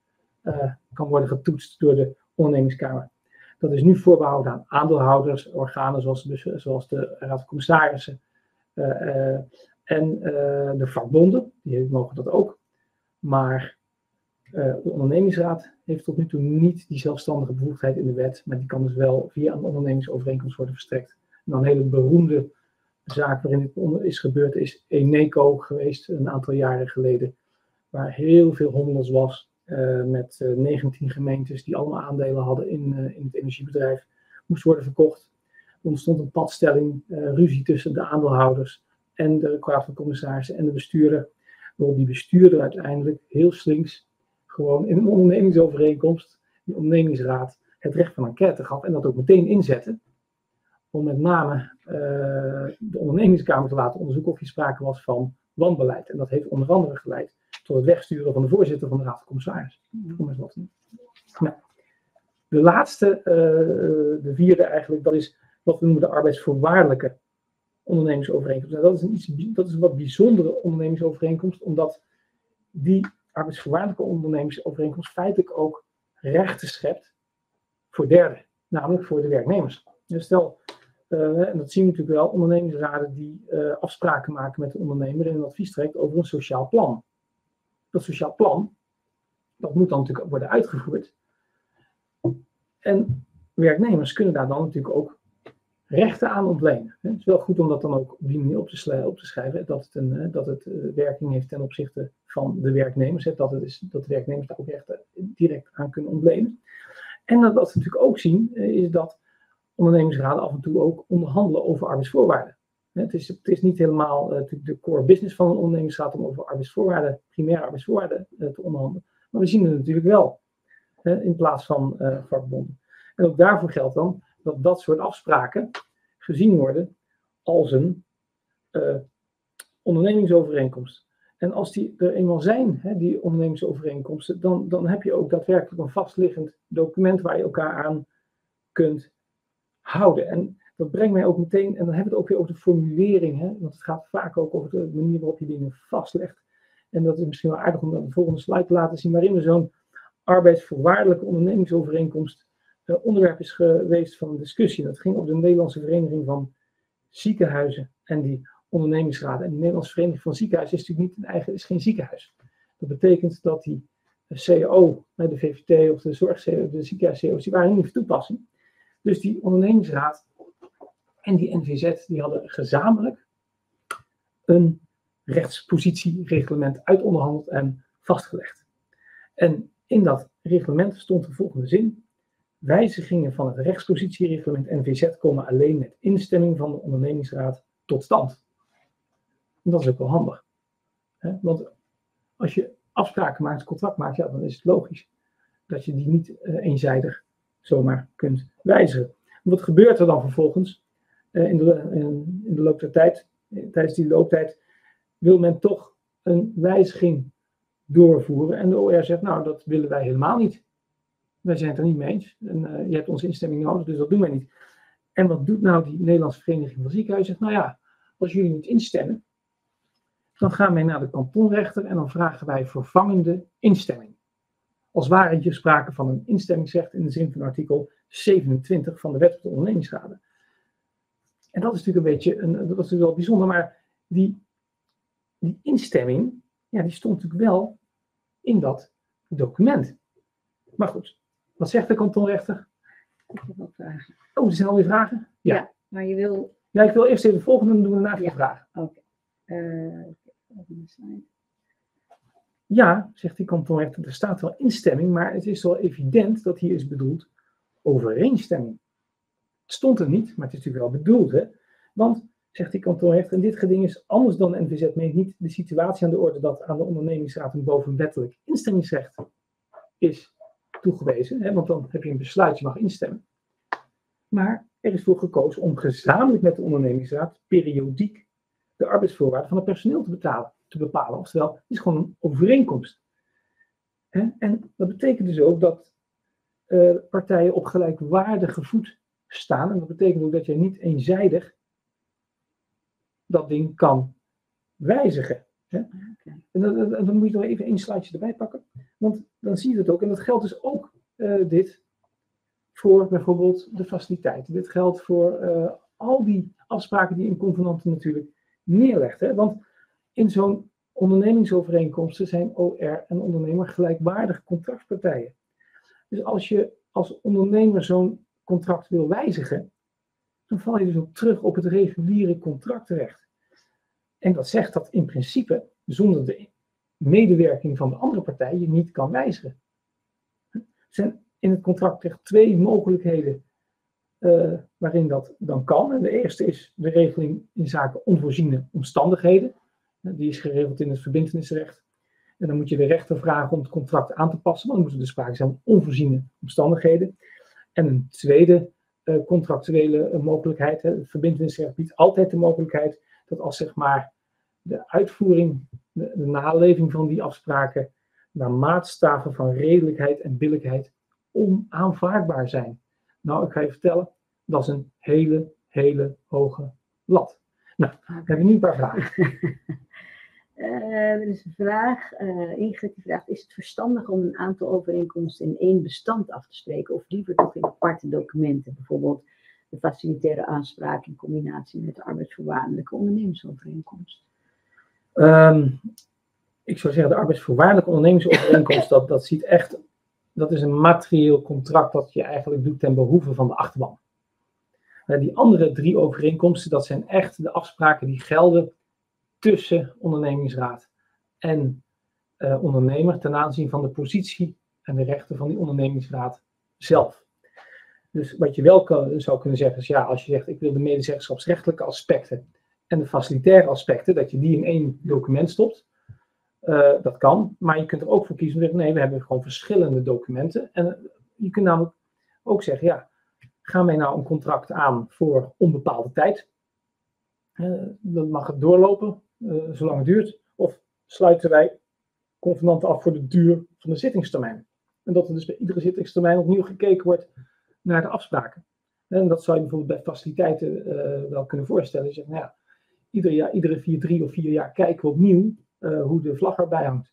uh, kan worden getoetst door de ondernemingskamer. Dat is nu voorbehouden aan aandeelhouders, organen zoals de, zoals de Raad van Commissarissen uh, uh, en uh, de vakbonden, die mogen dat ook. Maar uh, de ondernemingsraad heeft tot nu toe niet die zelfstandige bevoegdheid in de wet, maar die kan dus wel via een ondernemingsovereenkomst worden verstrekt. En dan een hele beroemde zaak waarin dit is gebeurd is Eneco geweest, een aantal jaren geleden, waar heel veel hommeles was uh, met uh, negentien gemeentes die allemaal aandelen hadden in, uh, in het energiebedrijf, moest worden verkocht. Er ontstond een padstelling, uh, ruzie tussen de aandeelhouders en de Raad van Commissarissen en de bestuurder, waarop die bestuurder uiteindelijk heel slinks gewoon in een ondernemingsovereenkomst, die ondernemingsraad, het recht van enquête gaf en dat ook meteen inzette, om met name uh, de ondernemingskamer te laten onderzoeken of er sprake was van wanbeleid. En dat heeft onder andere geleid tot het wegsturen van de voorzitter van de Raad van Commissarissen. Om eens wat te doen. Nou, de laatste, uh, de vierde eigenlijk, dat is wat we noemen de arbeidsvoorwaardelijke ondernemingsovereenkomst. Nou, dat is een iets, dat is een wat bijzondere ondernemingsovereenkomst, omdat die arbeidsvoorwaardelijke ondernemingsovereenkomst feitelijk ook rechten schept voor derden, namelijk voor de werknemers. Dus stel, uh, en dat zien we natuurlijk wel, ondernemingsraden die uh, afspraken maken met de ondernemer en een advies trekt over een sociaal plan. Dat sociaal plan, dat moet dan natuurlijk worden uitgevoerd. En werknemers kunnen daar dan natuurlijk ook rechten aan ontlenen. Het is wel goed om dat dan ook op die manier op te, op te schrijven, dat het, een, dat het uh, werking heeft ten opzichte van de werknemers, dat, het is, dat de werknemers daar ook rechten direct aan kunnen ontlenen. En dat wat we natuurlijk ook zien, uh, is dat ondernemingsraden af en toe ook onderhandelen over arbeidsvoorwaarden. Het is, het is niet helemaal uh, de core business van een ondernemingsraad om over arbeidsvoorwaarden, primaire arbeidsvoorwaarden uh, te onderhandelen. Maar we zien het natuurlijk wel, uh, in plaats van uh, vakbonden. En ook daarvoor geldt dan dat dat soort afspraken gezien worden als een uh, ondernemingsovereenkomst. En als die er eenmaal zijn, hè, die ondernemingsovereenkomsten, dan, dan heb je ook daadwerkelijk een vastliggend document waar je elkaar aan kunt houden. En dat brengt mij ook meteen, en dan hebben we het ook weer over de formulering, hè, want het gaat vaak ook over de manier waarop je dingen vastlegt. En dat is misschien wel aardig om dan de volgende slide te laten zien, waarin we zo'n arbeidsvoorwaardelijke ondernemingsovereenkomst uh, onderwerp is geweest van een discussie. Dat ging over de Nederlandse Vereniging van Ziekenhuizen en die ondernemingsraden. En die Nederlandse Vereniging van Ziekenhuizen is natuurlijk niet een eigen, is geen ziekenhuis. Dat betekent dat die C A O, de V V T of de zorg, de ziekenhuis-C A O's, die waren niet van toepassing. Dus die ondernemingsraad en die N V Z, die hadden gezamenlijk een rechtspositiereglement uitonderhandeld en vastgelegd. En in dat reglement stond de volgende zin: wijzigingen van het rechtspositiereglement N V Z komen alleen met instemming van de ondernemingsraad tot stand. En dat is ook wel handig. Hè? Want als je afspraken maakt, contract maakt, ja, dan is het logisch dat je die niet uh, eenzijdig zomaar kunt wijzigen. Wat gebeurt er dan vervolgens? Uh, in, de, in, in de loop der tijd, tijdens die looptijd, wil men toch een wijziging doorvoeren. En de O R zegt, nou, dat willen wij helemaal niet. Wij zijn het er niet mee eens. En, uh, je hebt onze instemming nodig, dus dat doen wij niet. En wat doet nou die Nederlandse Vereniging van Ziekenhuizen? Zegt, nou ja, als jullie niet instemmen, dan gaan wij naar de kantonrechter en dan vragen wij vervangende instemming. Als ware hier sprake van een instemmingsrecht in de zin van artikel zevenentwintig van de Wet op de ondernemingsraden. En dat is natuurlijk een beetje, een, dat is natuurlijk wel bijzonder, maar die, die instemming, ja, die stond natuurlijk wel in dat document. Maar goed, wat zegt de kantonrechter? Ik heb nog vragen. Oh, er zijn alweer vragen? Ja, ja, maar je wil... Ja, ik wil eerst even de volgende, dan doen we daarna ja. de vragen. Oké. Okay. Uh, ja, zegt die kantonrechter, er staat wel instemming, maar het is wel evident dat hier is bedoeld overeenstemming. Het stond er niet, maar het is natuurlijk wel bedoeld, hè? Want, zegt die kantonrechter, en dit geding is anders dan N V Z meent niet de situatie aan de orde dat aan de ondernemingsraad een bovenwettelijk instemmingsrecht is toegewezen, hè? Want dan heb je een besluit, je mag instemmen. Maar er is voor gekozen om gezamenlijk met de ondernemingsraad periodiek de arbeidsvoorwaarden van het personeel te betalen, te bepalen. Oftewel, het is gewoon een overeenkomst. Hè? En dat betekent dus ook dat uh, partijen op gelijkwaardige voet staan. En dat betekent ook dat je niet eenzijdig dat ding kan wijzigen. Hè? Okay. En dan, dan, dan moet je nog even één slideje erbij pakken. Want dan zie je het ook. En dat geldt dus ook uh, dit voor bijvoorbeeld de faciliteiten. Dit geldt voor uh, al die afspraken die een convenant natuurlijk neerlegt. Hè? Want in zo'n ondernemingsovereenkomsten zijn O R en ondernemer gelijkwaardige contractpartijen. Dus als je als ondernemer zo'n contract wil wijzigen, dan val je dus ook terug op het reguliere contractrecht. En dat zegt dat in principe zonder de medewerking van de andere partij je niet kan wijzigen. Er zijn in het contractrecht twee mogelijkheden uh, waarin dat dan kan. En de eerste is de regeling in zaken onvoorziene omstandigheden. Die is geregeld in het verbintenisrecht. En dan moet je de rechter vragen om het contract aan te passen, want dan moet er dus sprake zijn van onvoorziene omstandigheden. En een tweede uh, contractuele uh, mogelijkheid, hè, het verbintenisrecht biedt altijd de mogelijkheid dat als zeg maar de uitvoering, de, de naleving van die afspraken naar maatstaven van redelijkheid en billijkheid onaanvaardbaar zijn. Nou, ik ga je vertellen, dat is een hele, hele hoge lat. Nou, we hebben nu een paar vragen. Uh, er is een vraag, uh, Ingrid die vraagt, is het verstandig om een aantal overeenkomsten in één bestand af te spreken of liever toch in aparte documenten, bijvoorbeeld de facilitaire aanspraak in combinatie met de arbeidsvoorwaardelijke ondernemersovereenkomst? Um, ik zou zeggen, de arbeidsvoorwaardelijke ondernemersovereenkomst, dat, dat ziet echt, dat is een materieel contract dat je eigenlijk doet ten behoeve van de achterban. Uh, die andere drie overeenkomsten, dat zijn echt de afspraken die gelden tussen ondernemingsraad en uh, ondernemer ten aanzien van de positie en de rechten van die ondernemingsraad zelf. Dus wat je wel kan, zou kunnen zeggen is, ja, als je zegt ik wil de medezeggenschapsrechtelijke aspecten en de facilitaire aspecten, dat je die in één document stopt, uh, dat kan. Maar je kunt er ook voor kiezen om te zeggen, nee, we hebben gewoon verschillende documenten. En uh, je kunt namelijk ook zeggen, ja, gaan wij nou een contract aan voor onbepaalde tijd? Uh, dan mag het doorlopen, uh, zolang het duurt. Of sluiten wij convenanten af voor de duur van de zittingstermijn. En dat er dus bij iedere zittingstermijn opnieuw gekeken wordt naar de afspraken. En dat zou je bijvoorbeeld bij faciliteiten uh, wel kunnen voorstellen. Je zegt, nou ja, ieder jaar, iedere vier, drie of vier jaar kijken we opnieuw uh, hoe de vlag erbij hangt.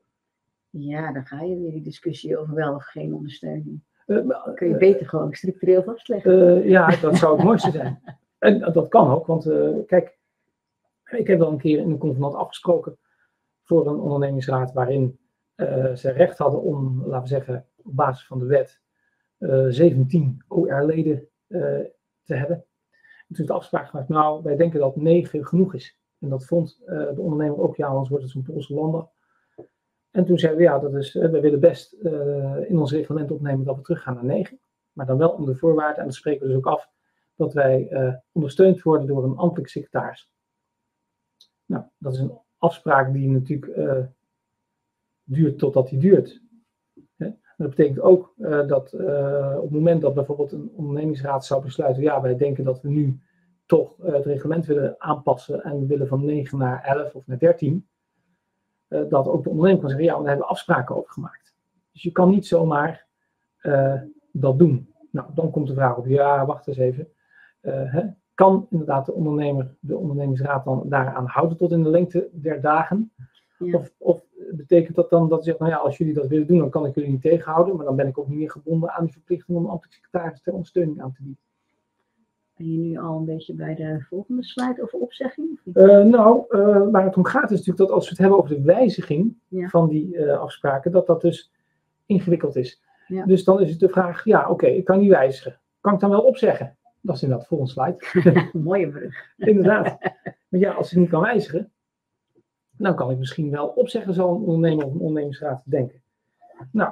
Ja, dan ga je weer die discussie over wel of geen ondersteuning. Uh, maar, kun je uh, beter gewoon structureel vastleggen. Uh, ja, dat zou het mooiste zijn. En dat kan ook, want uh, kijk, ik heb wel een keer in een convenant afgesproken voor een ondernemingsraad waarin uh, ze recht hadden om, laten we zeggen, op basis van de wet uh, zeventien O R-leden uh, te hebben. En toen is de afspraak gemaakt, nou, wij denken dat negen genoeg is. En dat vond uh, de ondernemer ook, ja, anders wordt het zo'n Poolse lander. En toen zeiden we, ja, dat is, uh, we willen best uh, in ons reglement opnemen dat we teruggaan naar negen. Maar dan wel onder voorwaarden, en dat spreken we dus ook af, dat wij uh, ondersteund worden door een ambtelijk secretaris. Nou, dat is een afspraak die natuurlijk uh, duurt totdat die duurt. Hè? Dat betekent ook uh, dat uh, op het moment dat bijvoorbeeld een ondernemingsraad zou besluiten, ja, wij denken dat we nu toch uh, het reglement willen aanpassen en we willen van negen naar elf of naar dertien, uh, dat ook de ondernemer kan zeggen, ja, daar hebben we afspraken over gemaakt. Dus je kan niet zomaar uh, dat doen. Nou, dan komt de vraag op, ja, wacht eens even. Uh, hè? Kan inderdaad de ondernemer, de ondernemingsraad dan daaraan houden tot in de lengte der dagen? Ja. Of, of betekent dat dan dat ze zegt, nou ja, als jullie dat willen doen, dan kan ik jullie niet tegenhouden, maar dan ben ik ook niet meer gebonden aan die verplichting om een ambtelijk secretaris ter ondersteuning aan te bieden. Ben je nu al een beetje bij de volgende slide over opzegging? Uh, nou, uh, waar het om gaat is natuurlijk dat als we het hebben over de wijziging ja. van die uh, afspraken, dat dat dus ingewikkeld is. Ja. Dus dan is het de vraag, ja, oké, okay, ik kan niet wijzigen. Kan ik dan wel opzeggen? Dat is inderdaad de volgende slide. Mooie brug. Inderdaad. Maar ja, als ik niet kan wijzigen, dan kan ik misschien wel opzeggen, zal een ondernemer of een ondernemingsraad denken. Nou,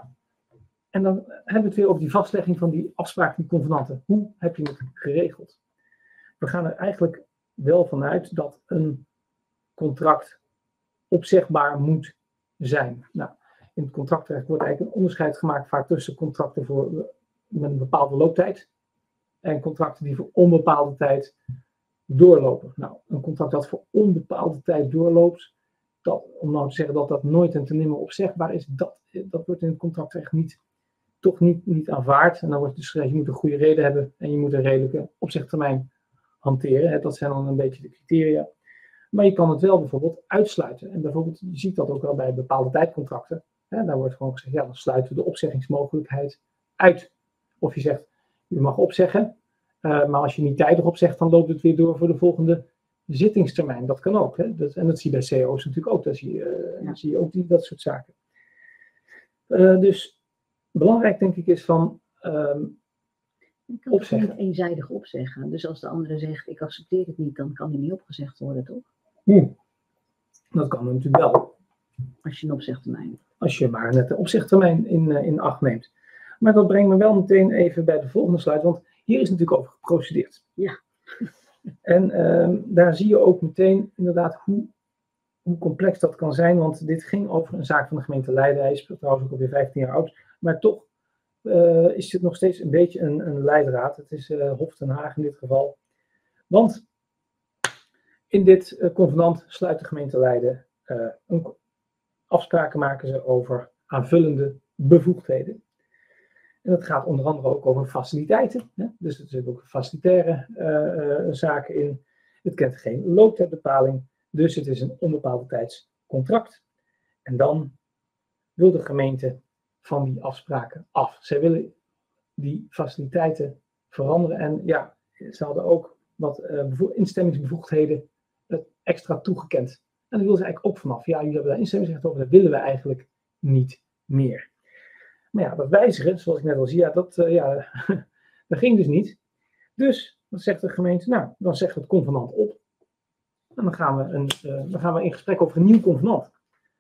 en dan hebben we het weer over die vastlegging van die afspraken, die convenanten. Hoe heb je het geregeld? We gaan er eigenlijk wel vanuit dat een contract opzegbaar moet zijn. Nou, in het contractrecht wordt eigenlijk een onderscheid gemaakt vaak tussen contracten voor, met een bepaalde looptijd en contracten die voor onbepaalde tijd doorlopen. Nou, een contract dat voor onbepaalde tijd doorloopt, dat, om nou te zeggen dat dat nooit en ten nimmer opzegbaar is, dat, dat wordt in het contractrecht niet, toch niet, niet aanvaard. En dan wordt dus gezegd, je moet een goede reden hebben en je moet een redelijke opzegtermijn hanteren. Dat zijn dan een beetje de criteria. Maar je kan het wel bijvoorbeeld uitsluiten. En bijvoorbeeld, je ziet dat ook wel bij bepaalde tijdcontracten. Daar wordt gewoon gezegd, ja, dan sluiten we de opzeggingsmogelijkheid uit. Of je zegt, je mag opzeggen, uh, maar als je niet tijdig opzegt, dan loopt het weer door voor de volgende zittingstermijn. Dat kan ook. Hè? Dat, en dat zie je bij C O's natuurlijk ook. Daar zie je, uh, ja. zie je ook die, dat soort zaken. Uh, dus belangrijk denk ik is van um, je kan het niet eenzijdig opzeggen. Dus als de andere zegt, ik accepteer het niet, dan kan die niet opgezegd worden, toch? Hmm. Dat kan natuurlijk wel. Als je een opzegtermijn hebt. Als je maar net de opzegtermijn in, uh, in acht neemt. Maar dat brengt me wel meteen even bij de volgende slide, want hier is natuurlijk over geprocedeerd. Ja. En um, daar zie je ook meteen inderdaad hoe, hoe complex dat kan zijn, want dit ging over een zaak van de gemeente Leiden. Hij is trouwens ook alweer vijftien jaar oud, maar toch uh, is het nog steeds een beetje een, een leidraad. Het is uh, Hof ten Haag in dit geval. Want in dit uh, convenant sluit de gemeente Leiden uh, een, afspraken maken ze over aanvullende bevoegdheden. En dat gaat onder andere ook over faciliteiten. Hè? Dus er zitten ook facilitaire uh, uh, zaken in. Het kent geen looptijdbepaling. Dus het is een onbepaalde tijdscontract. En dan wil de gemeente van die afspraken af. Zij willen die faciliteiten veranderen. En ja, ze hadden ook wat uh, instemmingsbevoegdheden uh, extra toegekend. En daar willen ze eigenlijk ook vanaf. Ja, jullie hebben daar instemmingsrecht over. Dat willen we eigenlijk niet meer. Maar ja, dat wijzigen, zoals ik net al zie, ja, dat, uh, ja, dat ging dus niet. Dus, dan zegt de gemeente, nou, dan zeggen we het convenant op. En dan gaan we, een, uh, dan gaan we in gesprek over een nieuw convenant.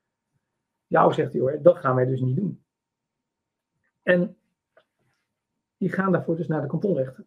Ja, zegt hij hoor, dat gaan wij dus niet doen. En die gaan daarvoor dus naar de kantonrechter.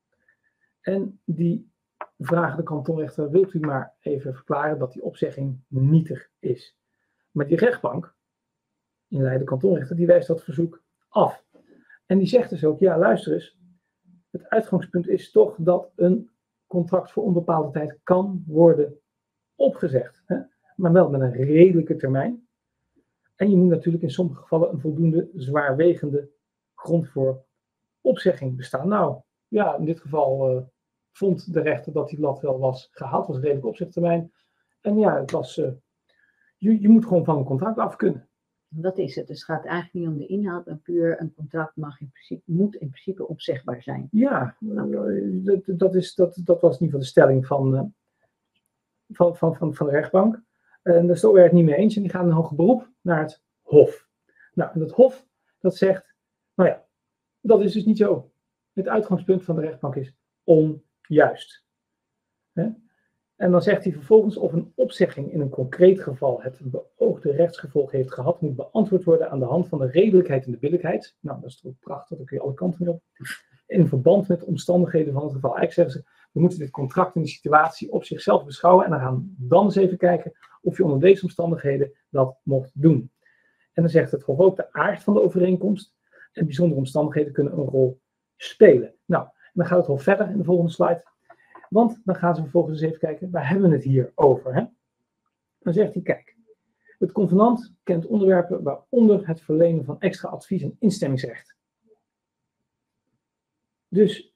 En die vragen de kantonrechter, wilt u maar even verklaren dat die opzegging nietig is. Maar die rechtbank, in Leiden kantonrechter, die wijst dat verzoek af. En die zegt dus ook, ja luister eens, het uitgangspunt is toch dat een contract voor onbepaalde tijd kan worden opgezegd. Hè? Maar wel met een redelijke termijn. En je moet natuurlijk in sommige gevallen een voldoende zwaarwegende grond voor opzegging bestaan. Nou, ja, in dit geval uh, vond de rechter dat die lat wel was gehaald, was een redelijke opzegtermijn. En ja, het was, uh, je, je moet gewoon van een contract af kunnen. Dat is het. Dus het gaat eigenlijk niet om de inhoud, maar puur een contract mag in principe, moet in principe opzegbaar zijn. Ja, dat, dat, is, dat, dat was in ieder geval de stelling van, van, van, van, van de rechtbank. En daar is de O R het niet mee eens en die gaan in hoger beroep naar het Hof. Nou, en dat Hof, dat zegt, nou ja, dat is dus niet zo. Het uitgangspunt van de rechtbank is onjuist. Hè? En dan zegt hij vervolgens of een opzegging in een concreet geval het beoogde rechtsgevolg heeft gehad, moet beantwoord worden aan de hand van de redelijkheid en de billijkheid. Nou, dat is toch prachtig, daar kun je alle kanten mee op. In verband met de omstandigheden van het geval. Eigenlijk zeggen ze, we moeten dit contract en de situatie op zichzelf beschouwen en dan gaan dan eens even kijken of je onder deze omstandigheden dat mocht doen. En dan zegt het Hof ook de aard van de overeenkomst en bijzondere omstandigheden kunnen een rol spelen. Nou, en dan gaat het Hof verder in de volgende slide. Want dan gaan ze vervolgens eens even kijken, waar hebben we het hier over? Hè? Dan zegt hij, kijk, het convenant kent onderwerpen waaronder het verlenen van extra advies en instemmingsrecht. Dus,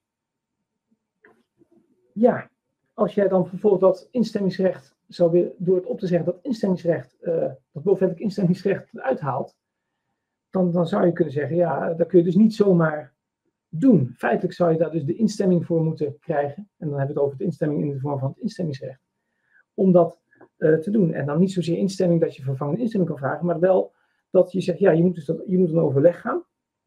ja, als jij dan vervolgens dat instemmingsrecht zou willen, door het op te zeggen dat instemmingsrecht, uh, dat bovenwettelijk instemmingsrecht uithaalt, dan, dan zou je kunnen zeggen, ja, dat kun je dus niet zomaar doen. Feitelijk zou je daar dus de instemming voor moeten krijgen. En dan hebben we het over de instemming in de vorm van het instemmingsrecht. Om dat uh, te doen. En dan niet zozeer instemming dat je vervangende instemming kan vragen, maar wel dat je zegt, ja, je moet, dus dat, je moet een overleg gaan.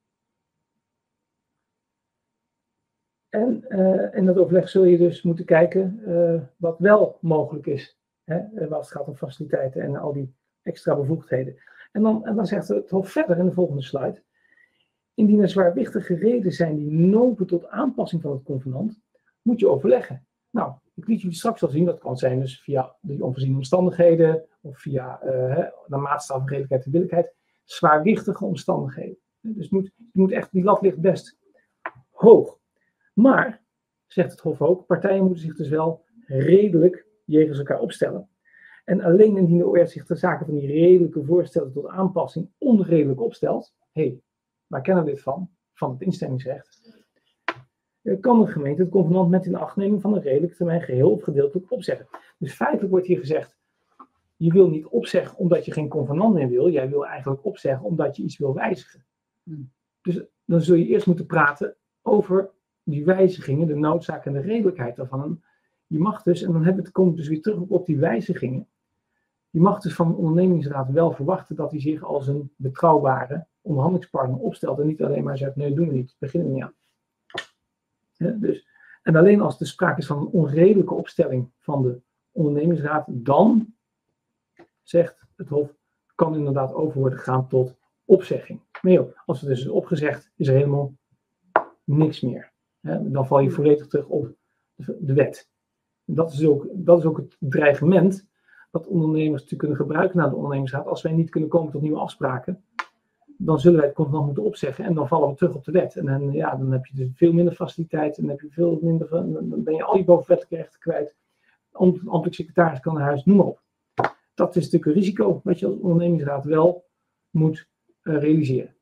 En uh, in dat overleg zul je dus moeten kijken uh, wat wel mogelijk is. Hè, als het gaat om faciliteiten en al die extra bevoegdheden. En dan, en dan zegt het Hof verder in de volgende slide. Indien er zwaarwichtige redenen zijn die nopen tot aanpassing van het convenant, moet je overleggen. Nou, ik liet jullie straks al zien, dat kan zijn dus via de onvoorziene omstandigheden, of via uh, de maatstaf van redelijkheid en billijkheid, zwaarwichtige omstandigheden. Dus moet, je moet echt, die lat ligt best hoog. Maar, zegt het Hof ook, partijen moeten zich dus wel redelijk jegens elkaar opstellen. En alleen indien de O R zich ter zake van die redelijke voorstellen tot aanpassing onredelijk opstelt, hé, hey, waar kennen we dit van? Van het instemmingsrecht. Kan de gemeente het convenant met in achtneming van een redelijke termijn geheel of gedeeltelijk opzeggen. Dus feitelijk wordt hier gezegd, je wil niet opzeggen omdat je geen convenant meer wil. Jij wil eigenlijk opzeggen omdat je iets wil wijzigen. Hmm. Dus dan zul je eerst moeten praten over die wijzigingen, de noodzaak en de redelijkheid daarvan. En je mag dus, en dan hebben we het, komt dus weer terug op, op die wijzigingen. Je mag dus van een ondernemingsraad wel verwachten dat hij zich als een betrouwbare onderhandelingspartner opstelt en niet alleen maar zegt, nee, dat doen we niet, daar beginnen we niet aan. Ja, dus, en alleen als er sprake is van een onredelijke opstelling van de ondernemingsraad, dan, zegt het Hof, kan inderdaad over worden gegaan tot opzegging. Maar joh, als het dus is opgezegd, is er helemaal niks meer. Ja, dan val je volledig terug op de, de wet. En dat is ook, dat is ook het dreigement dat ondernemers natuurlijk kunnen gebruiken naar de ondernemingsraad. Als wij niet kunnen komen tot nieuwe afspraken, dan zullen wij het convenant moeten opzeggen en dan vallen we terug op de wet. En dan, ja, dan heb je dus veel minder faciliteit en dan, heb je veel minder, dan ben je al je bovenwettelijke rechten kwijt. Ambtelijk secretaris kan naar huis, noem maar op. Dat is natuurlijk een risico wat je als ondernemingsraad wel moet uh, realiseren.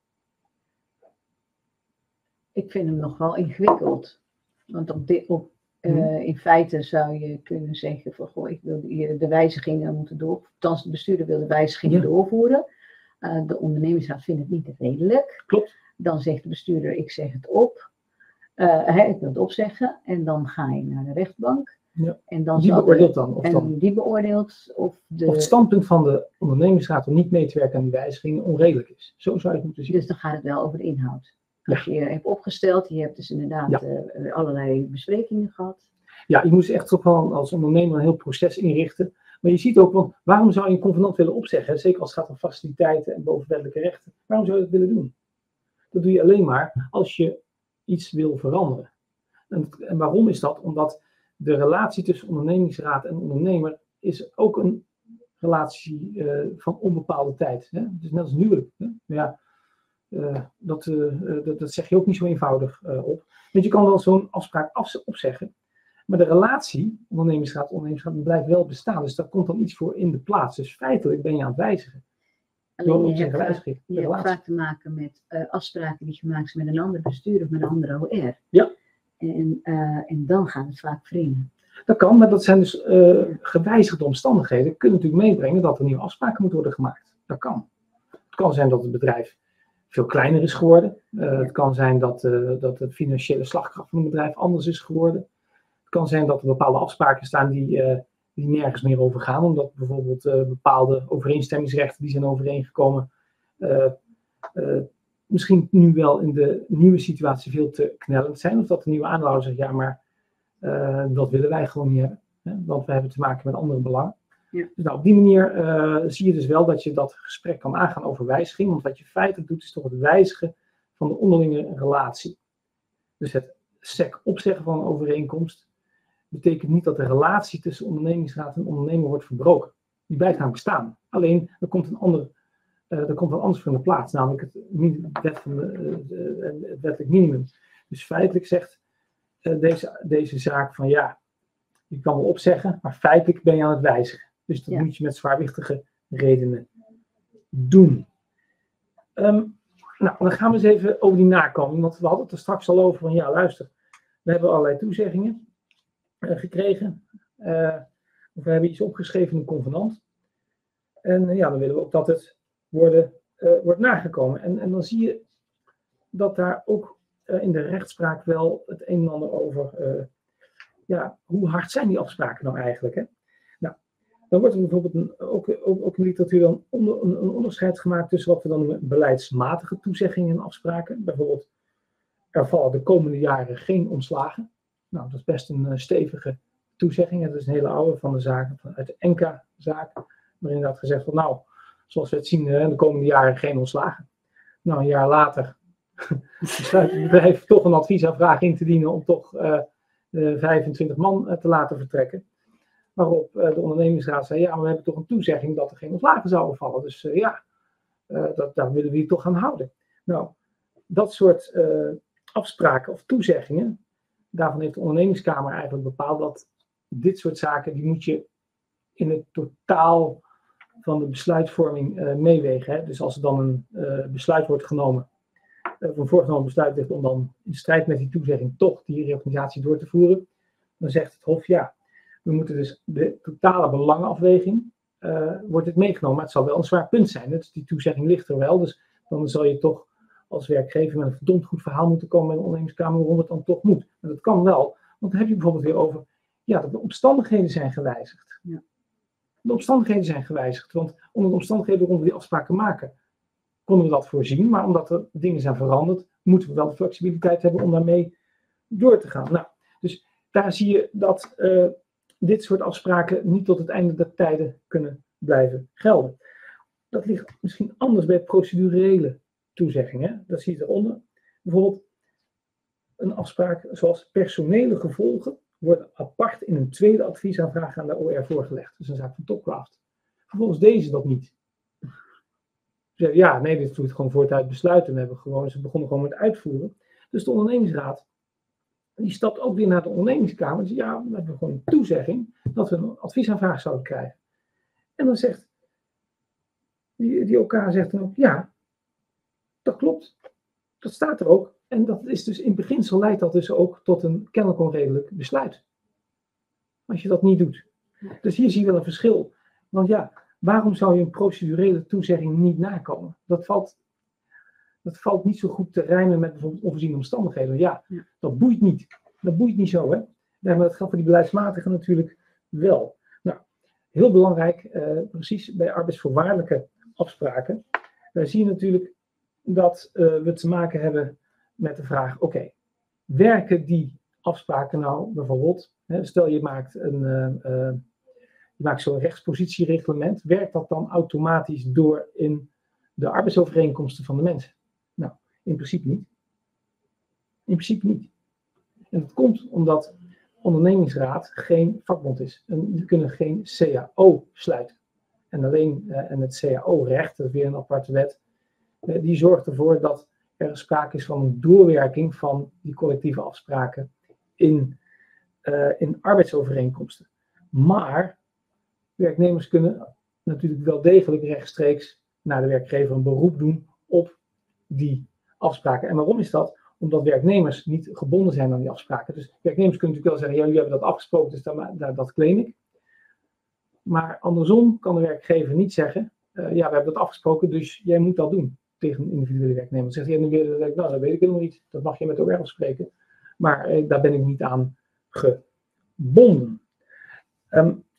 Ik vind hem nog wel ingewikkeld. Want op dit, op, uh, hmm. in feite zou je kunnen zeggen van, goh, ik wil de, de wijzigingen moeten door. Althans, de bestuurder wil de wijzigingen ja. doorvoeren. Uh, de ondernemingsraad vindt het niet redelijk. Klopt. Dan zegt de bestuurder, ik zeg het op. Uh, hij, ik wil het opzeggen. En dan ga je naar de rechtbank. Ja. En dan die beoordeelt dan. Of en dan die beoordeelt of de... Of het standpunt van de ondernemingsraad om niet mee te werken aan die wijzigingen onredelijk is. Zo zou je het moeten zien. Dus dan gaat het wel over de inhoud. Als ja. je je hebt opgesteld, je hebt dus inderdaad ja. uh, allerlei besprekingen gehad. Ja, je moet echt toch wel als ondernemer een heel proces inrichten. Maar je ziet ook, want waarom zou je een convenant willen opzeggen? Zeker als het gaat om faciliteiten en bovenwettelijke rechten. Waarom zou je dat willen doen? Dat doe je alleen maar als je iets wil veranderen. En, en waarom is dat? Omdat de relatie tussen ondernemingsraad en ondernemer is ook een relatie uh, van onbepaalde tijd. Hè? Het is net als een huwelijk. Hè? Ja, uh, dat, uh, dat, dat zeg je ook niet zo eenvoudig uh, op. Want je kan wel zo'n afspraak af, opzeggen. Maar de relatie, ondernemingsraad, ondernemingsraad, blijft wel bestaan. Dus daar komt dan iets voor in de plaats. Dus feitelijk ben je aan het wijzigen. Alleen je hebt, vaak, je hebt vaak te maken met uh, afspraken die gemaakt zijn met een ander bestuur of met een andere O R. Ja. En, uh, en dan gaat het vaak wringen. Dat kan, maar dat zijn dus uh, gewijzigde omstandigheden. Kunnen natuurlijk meebrengen dat er nieuwe afspraken moeten worden gemaakt. Dat kan. Het kan zijn dat het bedrijf veel kleiner is geworden. Uh, ja. Het kan zijn dat, uh, dat de financiële slagkracht van het bedrijf anders is geworden. Het kan zijn dat er bepaalde afspraken staan die, uh, die nergens meer over gaan, omdat bijvoorbeeld uh, bepaalde overeenstemmingsrechten die zijn overeengekomen, uh, uh, misschien nu wel in de nieuwe situatie veel te knellend zijn, of dat de nieuwe aandeelhouder zegt, ja, maar uh, dat willen wij gewoon niet hebben, hè, want we hebben te maken met andere belangen. Ja. Dus nou, op die manier uh, zie je dus wel dat je dat gesprek kan aangaan over wijziging, want wat je feitelijk doet is toch het wijzigen van de onderlinge relatie. Dus het S E C opzeggen van een overeenkomst betekent niet dat de relatie tussen ondernemingsraad en ondernemer wordt verbroken. Die blijft namelijk bestaan. Alleen er komt een ander, uh, er komt wat anders voor in de plaats, namelijk het, wet van de, uh, het wettelijk minimum. Dus feitelijk zegt uh, deze, deze zaak van ja, je kan wel opzeggen, maar feitelijk ben je aan het wijzigen. Dus dat ja. moet je met zwaarwichtige redenen doen. Um, nou, dan gaan we eens even over die nakoming, want we hadden het er straks al over van ja, luister, we hebben allerlei toezeggingen uh, gekregen, uh, of we hebben iets opgeschreven in een convenant. En uh, ja, dan willen we ook dat het worden, uh, wordt nagekomen. En, en dan zie je dat daar ook uh, in de rechtspraak wel het een en ander over, uh, ja, hoe hard zijn die afspraken nou eigenlijk, hè? Dan wordt er bijvoorbeeld een, ook, ook, ook in de literatuur dan onder, een, een onderscheid gemaakt tussen wat we dan noemen beleidsmatige toezeggingen en afspraken. Bijvoorbeeld, er vallen de komende jaren geen ontslagen. Nou, dat is best een uh, stevige toezegging. Dat is een hele oude van de zaak, uit de Enka-zaak, waarin inderdaad gezegd wordt, nou, zoals we het zien, uh, de komende jaren geen ontslagen. Nou, een jaar later besluit het bedrijf toch een adviesaanvraag in te dienen om toch uh, de vijfentwintig man uh, te laten vertrekken. Waarop uh, de ondernemingsraad zei, ja, maar we hebben toch een toezegging dat er geen ontslagen zouden vallen. Dus uh, ja, uh, dat, daar willen we je toch aan houden. Nou, dat soort uh, afspraken of toezeggingen, daarvan heeft de ondernemingskamer eigenlijk bepaald dat dit soort zaken, die moet je in het totaal van de besluitvorming uh, meewegen. Hè? Dus als er dan een uh, besluit wordt genomen, uh, of een voorgenomen besluit ligt om dan in strijd met die toezegging toch die reorganisatie door te voeren, dan zegt het Hof, ja, we moeten dus de totale belangenafweging, uh, wordt het meegenomen. Maar het zal wel een zwaar punt zijn. Dus die toezegging ligt er wel. Dus dan zal je toch als werkgever met een verdomd goed verhaal moeten komen bij de ondernemingskamer waarom het dan toch moet. En dat kan wel. Want dan heb je bijvoorbeeld weer over, ja, dat de omstandigheden zijn gewijzigd. Ja. De omstandigheden zijn gewijzigd. Want onder de omstandigheden waarom we die afspraken maken, konden we dat voorzien. Maar omdat er dingen zijn veranderd, moeten we wel de flexibiliteit hebben om daarmee door te gaan. Nou, dus daar zie je dat Uh, dit soort afspraken niet tot het einde der tijden kunnen blijven gelden. Dat ligt misschien anders bij procedurele toezeggingen. Dat zie je eronder. Bijvoorbeeld een afspraak zoals personele gevolgen worden apart in een tweede adviesaanvraag aan de O R voorgelegd. Dat is een zaak van Topcraft. Vervolgens deze dat niet. Ze zeggen, ja, nee, dit vloeit gewoon voort uit besluiten. We hebben gewoon, ze begonnen gewoon met uitvoeren. Dus de ondernemingsraad, die stapt ook weer naar de ondernemingskamer. Dus ja, we hebben gewoon een toezegging dat we een adviesaanvraag zouden krijgen. En dan zegt die, die OK zegt dan ook, ja, dat klopt. Dat staat er ook. En dat is dus in beginsel leidt dat dus ook tot een kennelijk onredelijk besluit. Als je dat niet doet. Dus hier zie je wel een verschil. Want ja, waarom zou je een procedurele toezegging niet nakomen? Dat valt, dat valt niet zo goed te rijmen met bijvoorbeeld onvoorziene omstandigheden. Ja, ja, dat boeit niet. Dat boeit niet zo, hè. Maar dat geldt voor die beleidsmatige natuurlijk wel. Nou, heel belangrijk, uh, precies bij arbeidsvoorwaardelijke afspraken, uh, zie je natuurlijk dat uh, we te maken hebben met de vraag, oké, okay, werken die afspraken nou bijvoorbeeld, hè, stel je maakt een uh, uh, je maakt zo'n rechtspositiereglement, werkt dat dan automatisch door in de arbeidsovereenkomsten van de mensen? Nou, in principe niet. In principe niet. En dat komt omdat ondernemingsraad geen vakbond is. En die kunnen geen C A O sluiten. En alleen uh, en het C A O-recht, dat is weer een aparte wet, uh, die zorgt ervoor dat er sprake is van een doorwerking van die collectieve afspraken in, uh, in arbeidsovereenkomsten. Maar werknemers kunnen natuurlijk wel degelijk rechtstreeks naar de werkgever een beroep doen op die afspraken. En waarom is dat? Omdat werknemers niet gebonden zijn aan die afspraken. Dus werknemers kunnen natuurlijk wel zeggen, ja, jullie hebben dat afgesproken, dus dat, dat, dat claim ik. Maar andersom kan de werkgever niet zeggen, uh, ja, we hebben dat afgesproken, dus jij moet dat doen tegen een individuele werknemer. Dan zegt hij, nou, dat weet ik helemaal niet, dat mag je met de O R afspreken. Maar uh, daar ben ik niet aan gebonden. Um,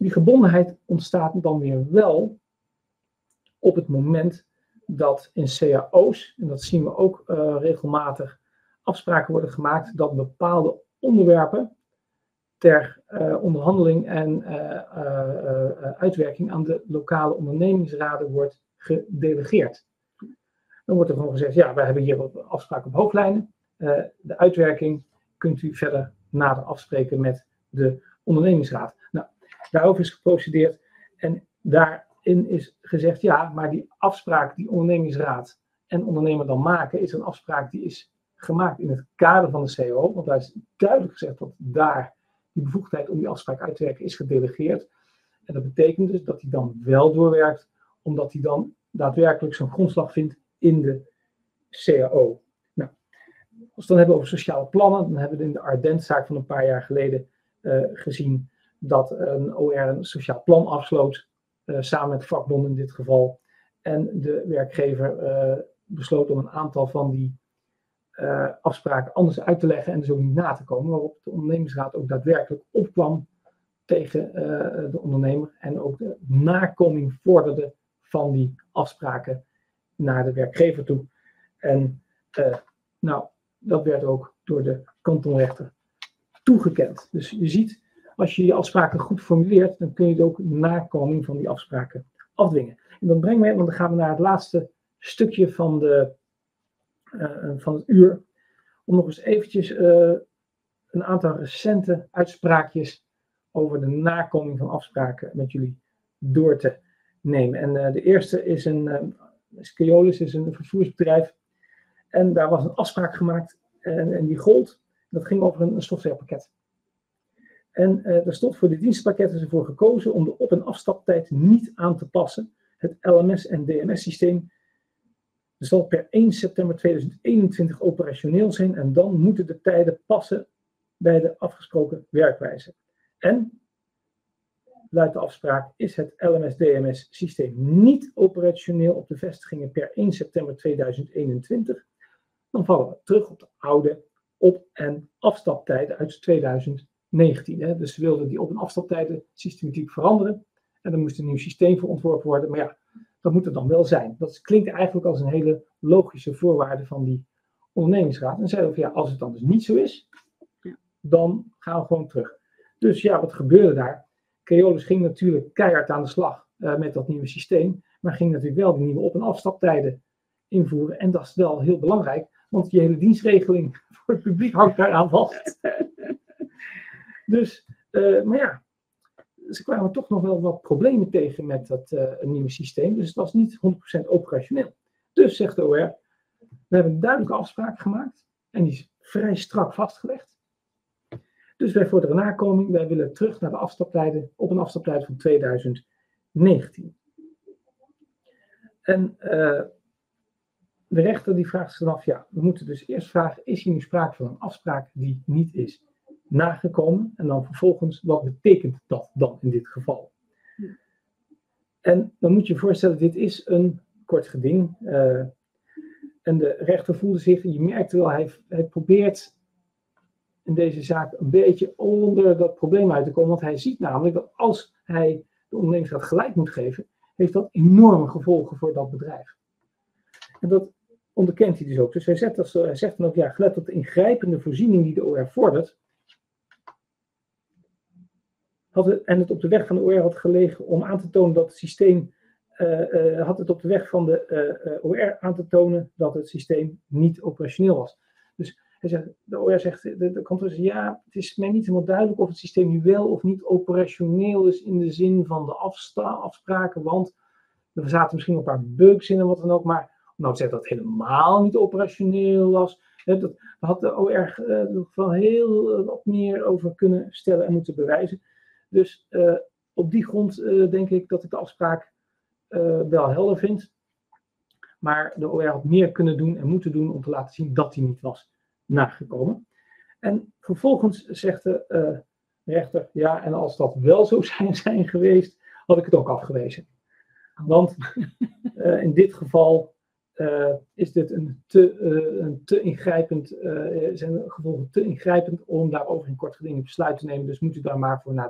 Die gebondenheid ontstaat dan weer wel op het moment dat in C A O's, en dat zien we ook uh, regelmatig, afspraken worden gemaakt dat bepaalde onderwerpen ter uh, onderhandeling en uh, uh, uh, uitwerking aan de lokale ondernemingsraden wordt gedelegeerd. Dan wordt er gewoon gezegd, ja, wij hebben hier afspraken op hoofdlijnen. Uh, de uitwerking kunt u verder nader afspreken met de ondernemingsraad. Nou, daarover is geprocedeerd en daarin is gezegd, ja, maar die afspraak die ondernemingsraad en ondernemer dan maken, is een afspraak die is gemaakt in het kader van de C A O, want daar is duidelijk gezegd dat daar die bevoegdheid om die afspraak uit te werken is gedelegeerd. En dat betekent dus dat hij dan wel doorwerkt, omdat hij dan daadwerkelijk zijn grondslag vindt in de C A O. Nou, als we het dan hebben over sociale plannen, dan hebben we in de Ardent-zaak van een paar jaar geleden uh, gezien dat een O R een sociaal plan afsloot, uh, samen met vakbonden in dit geval. En de werkgever uh, besloot om een aantal van die uh, afspraken anders uit te leggen en dus ook niet na te komen, waarop de ondernemingsraad ook daadwerkelijk opkwam tegen uh, de ondernemer en ook de nakoming vorderde van die afspraken naar de werkgever toe. En uh, nou, dat werd ook door de kantonrechter toegekend. Dus je ziet, als je je afspraken goed formuleert, dan kun je ook nakoming van die afspraken afdwingen. En dan brengen we, want dan gaan we naar het laatste stukje van, de, uh, van het uur, om nog eens eventjes uh, een aantal recente uitspraakjes over de nakoming van afspraken met jullie door te nemen. En uh, de eerste is een, uh, Keolis is een vervoersbedrijf. En daar was een afspraak gemaakt en, en die gold. Dat ging over een, een softwarepakket. En uh, er stond voor de dienstpakketten ervoor gekozen om de op- en afstaptijd niet aan te passen. Het L M S- en D M S-systeem zal per één september tweeduizend eenentwintig operationeel zijn en dan moeten de tijden passen bij de afgesproken werkwijze. En, luidt de afspraak, is het L M S-D M S-systeem niet operationeel op de vestigingen per één september tweeduizend eenentwintig, dan vallen we terug op de oude op- en afstaptijden uit tweeduizend negentien. Hè. Dus ze wilden die op- en afstaptijden systematiek veranderen en er moest een nieuw systeem voor ontworpen worden. Maar ja, dat moet er dan wel zijn. Dat klinkt eigenlijk als een hele logische voorwaarde van die ondernemingsraad. En zeiden we, ja, als het dan dus niet zo is, dan gaan we gewoon terug. Dus ja, wat gebeurde daar? Keolis ging natuurlijk keihard aan de slag uh, met dat nieuwe systeem, maar ging natuurlijk wel die nieuwe op- en afstaptijden invoeren. En dat is wel heel belangrijk, want je hele dienstregeling voor het publiek hangt daaraan vast. Dus, uh, maar ja, ze kwamen toch nog wel wat problemen tegen met dat uh, nieuwe systeem. Dus het was niet honderd procent operationeel. Dus zegt de O R, we hebben een duidelijke afspraak gemaakt en die is vrij strak vastgelegd. Dus wij vorderen nakoming, wij willen terug naar de afstaptijden, op een afstaptijd van tweeduizend negentien. En uh, de rechter die vraagt zich dan af, ja, we moeten dus eerst vragen, is hier nu sprake van een afspraak die niet is nagekomen? En dan vervolgens, wat betekent dat dan in dit geval? En dan moet je je voorstellen, dit is een kort geding. Uh, en de rechter voelde zich, je merkt wel, hij, hij probeert in deze zaak een beetje onder dat probleem uit te komen. Want hij ziet namelijk dat als hij de ondernemingsraad gelijk moet geven, heeft dat enorme gevolgen voor dat bedrijf. En dat onderkent hij dus ook. Dus hij zegt, als, hij zegt dan ook, ja, gelet op de ingrijpende voorziening die de O R vordert, had het, en het op de weg van de O R had gelegen om aan te tonen dat het systeem, uh, uh, had het op de weg van de uh, uh, O R aan te tonen dat het systeem niet operationeel was. Dus hij zegt, de O R zegt, de, de kantoor zegt, ja, het is mij niet helemaal duidelijk of het systeem nu wel of niet operationeel is in de zin van de afsta, afspraken, want er zaten misschien een paar bugs in en wat dan ook, maar om nou te zeggen dat het helemaal niet operationeel was, hè, dat, daar had de O R uh, van heel uh, wat meer over kunnen stellen en moeten bewijzen. Dus uh, op die grond uh, denk ik dat ik de afspraak uh, wel helder vind, maar de O R had meer kunnen doen en moeten doen om te laten zien dat die niet was nagekomen. En vervolgens zegt de uh, rechter, ja, en als dat wel zo zijn, zijn geweest, had ik het ook afgewezen. Want uh, in dit geval uh, is dit een te, uh, een te ingrijpend, uh, zijn de gevolgen te ingrijpend om daarover in kort geding besluit te nemen. Dus moet u daar maar voor naar de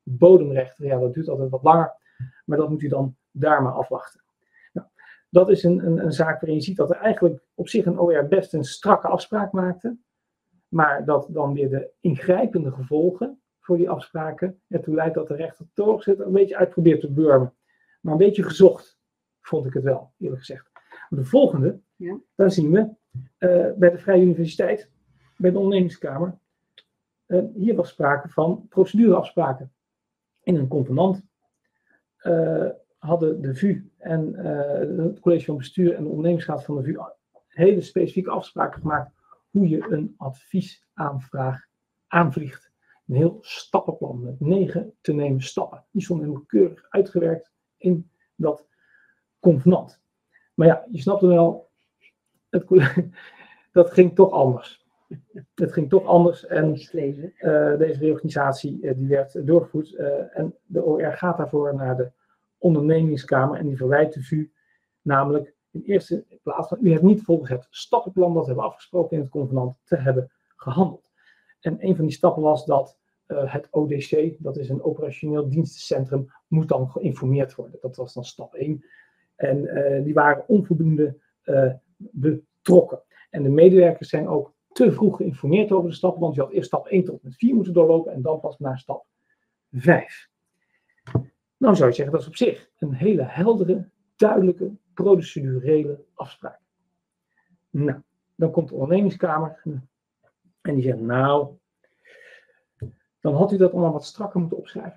bodemrechter, ja, dat duurt altijd wat langer, maar dat moet u dan daar maar afwachten. Nou, dat is een, een, een zaak waarin je ziet dat er eigenlijk op zich een O R best een strakke afspraak maakte, maar dat dan weer de ingrijpende gevolgen voor die afspraken ertoe leidt dat de rechter toch een beetje uit probeert te burmen. Maar een beetje gezocht, vond ik het wel, eerlijk gezegd. De volgende, ja. Dan zien we uh, bij de Vrije Universiteit, bij de ondernemingskamer, uh, hier was sprake van procedureafspraken. In een convenant uh, hadden de V U en uh, het college van bestuur en de ondernemingsraad van de V U hele specifieke afspraken gemaakt hoe je een adviesaanvraag aanvliegt. Een heel stappenplan met negen te nemen stappen. Die stonden helemaal keurig uitgewerkt in dat convenant. Maar ja, je snapt wel, het, dat ging toch anders. Het ging toch anders en uh, deze reorganisatie uh, die werd doorgevoerd uh, en de O R gaat daarvoor naar de ondernemingskamer en die verwijt de V U namelijk in eerste plaats van u hebt niet volgens het stappenplan dat we hebben afgesproken in het convenant te hebben gehandeld. En een van die stappen was dat uh, het O D C, dat is een operationeel dienstencentrum, moet dan geïnformeerd worden. Dat was dan stap één. En uh, die waren onvoldoende uh, betrokken. En de medewerkers zijn ook te vroeg geïnformeerd over de stappen, want je had eerst stap één tot met vier moeten doorlopen en dan pas naar stap vijf. Nou zou je zeggen, dat is op zich een hele heldere, duidelijke, procedurele afspraak. Nou, dan komt de ondernemingskamer en die zegt, nou, dan had u dat allemaal wat strakker moeten opschrijven.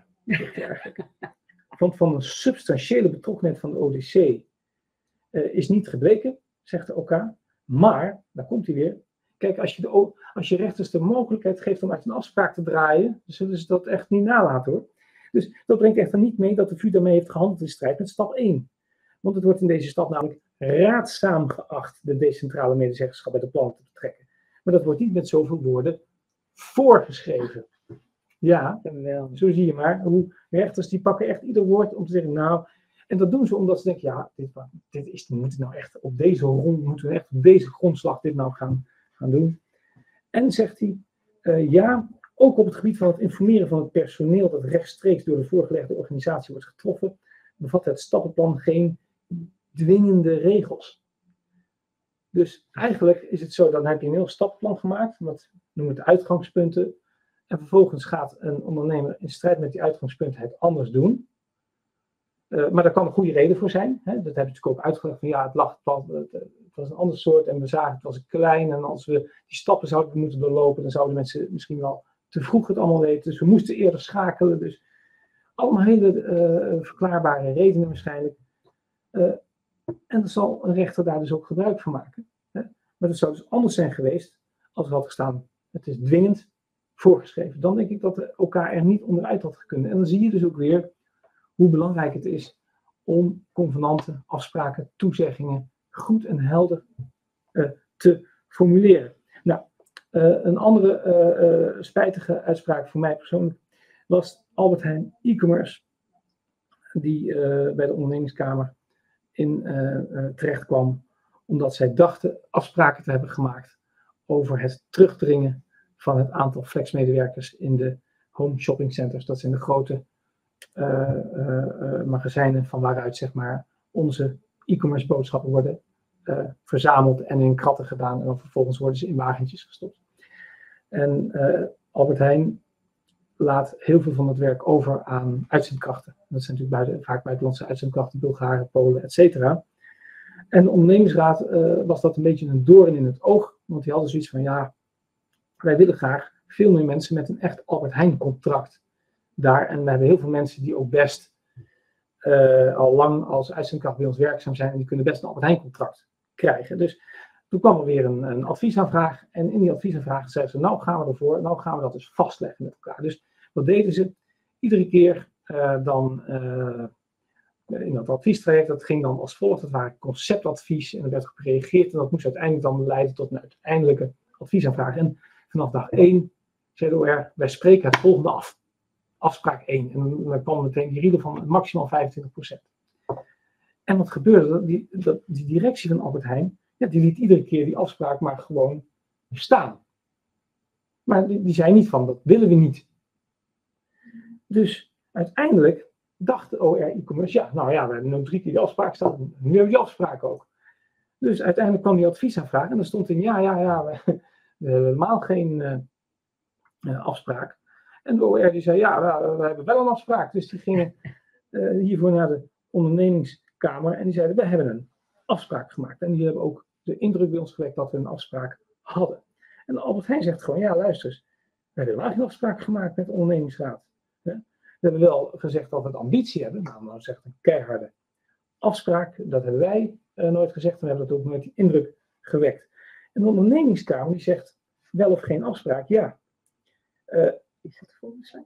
Want van een substantiële betrokkenheid van de O D C uh, is niet gebleken, zegt de O K. Maar, daar komt hij weer. Kijk, als je, de o als je rechters de mogelijkheid geeft om uit een afspraak te draaien, zullen ze dat echt niet nalaten hoor. Dus dat brengt echter niet mee dat de V U daarmee heeft gehandeld in strijd met stap één. Want het wordt in deze stap namelijk raadzaam geacht de decentrale medezeggenschap bij de plannen te betrekken. Maar dat wordt niet met zoveel woorden voorgeschreven. Ja, zo zie je maar hoe rechters die pakken echt ieder woord om te zeggen, nou, en dat doen ze omdat ze denken, ja, dit, dit is, moeten nou echt op deze rond, moeten we echt op deze grondslag dit nou gaan, gaan doen. En zegt hij, uh, ja, ook op het gebied van het informeren van het personeel dat rechtstreeks door de voorgelegde organisatie wordt getroffen, bevat het stappenplan geen dwingende regels. Dus eigenlijk is het zo, dan heb je een heel stappenplan gemaakt, wat noemen we de uitgangspunten. En vervolgens gaat een ondernemer in strijd met die uitgangspunten het anders doen. Uh, maar daar kan een goede reden voor zijn. Hè? Dat heb je natuurlijk ook uitgelegd van ja, het lag het, het, het was een ander soort en we zagen het was klein. En als we die stappen zouden moeten doorlopen, dan zouden mensen misschien wel te vroeg het allemaal weten. Dus we moesten eerder schakelen. Dus allemaal hele uh, verklaarbare redenen waarschijnlijk. Uh, en dan zal een rechter daar dus ook gebruik van maken. Hè? Maar het zou dus anders zijn geweest als er had gestaan, het is dwingend voorgeschreven. Dan denk ik dat de O K er niet onderuit had gekund. En dan zie je dus ook weer hoe belangrijk het is om convenanten, afspraken, toezeggingen goed en helder uh, te formuleren. Nou, uh, een andere uh, uh, spijtige uitspraak voor mij persoonlijk was Albert Heijn e-commerce, die uh, bij de ondernemingskamer in uh, uh, terecht kwam, omdat zij dachten afspraken te hebben gemaakt over het terugdringen van het aantal flexmedewerkers in de home shopping centers. Dat zijn de grote uh, uh, uh, magazijnen van waaruit zeg maar onze e-commerce boodschappen worden uh, verzameld en in kratten gedaan en dan vervolgens worden ze in wagentjes gestopt. En uh, Albert Heijn laat heel veel van het werk over aan uitzendkrachten. Dat zijn natuurlijk buiten, vaak buitenlandse uitzendkrachten, Bulgaren, Polen, et cetera. En de ondernemingsraad uh, was dat een beetje een doorn in het oog, want die hadden zoiets van ja, wij willen graag veel meer mensen met een echt Albert Heijn contract daar. En we hebben heel veel mensen die ook best uh, al lang als uitzendkracht bij ons werkzaam zijn en die kunnen best een Albert Heijn contract krijgen. Dus toen kwam er weer een, een adviesaanvraag en in die adviesaanvraag zeiden ze nou gaan we ervoor, nou gaan we dat dus vastleggen met elkaar. Dus wat deden ze? Iedere keer uh, dan uh, in dat adviestraject, dat ging dan als volgt, dat waren conceptadvies en er werd gereageerd en dat moest uiteindelijk dan leiden tot een uiteindelijke adviesaanvraag. En vanaf dag één zei de O R, wij spreken het volgende af. Afspraak één. En dan kwam meteen die riedel van maximaal vijfentwintig procent. En wat gebeurde? Die, dat, die directie van Albert Heijn, ja, die liet iedere keer die afspraak maar gewoon staan. Maar die, die zei niet van, dat willen we niet. Dus uiteindelijk dacht de O R e-commerce, ja, nou ja, we hebben nu drie keer die afspraak staan, nu hebben we die afspraak ook. Dus uiteindelijk kwam die adviesaanvraag en er stond in, ja, ja, ja, we, we hebben helemaal geen uh, uh, afspraak. En de O R die zei, ja, we, we hebben wel een afspraak. Dus die gingen uh, hiervoor naar de ondernemingskamer en die zeiden, we hebben een afspraak gemaakt. En die hebben ook de indruk bij ons gewekt dat we een afspraak hadden. En Albert Heijn zegt gewoon, ja, luister eens, we hebben helemaal geen afspraak gemaakt met de ondernemingsraad. Hè? We hebben wel gezegd dat we de ambitie hebben, nou, nou zegt een keiharde afspraak, dat hebben wij uh, nooit gezegd, en we hebben dat ook met die indruk gewekt. En de ondernemingskamer die zegt, wel of geen afspraak, ja. Uh, Is dat de volgende slide?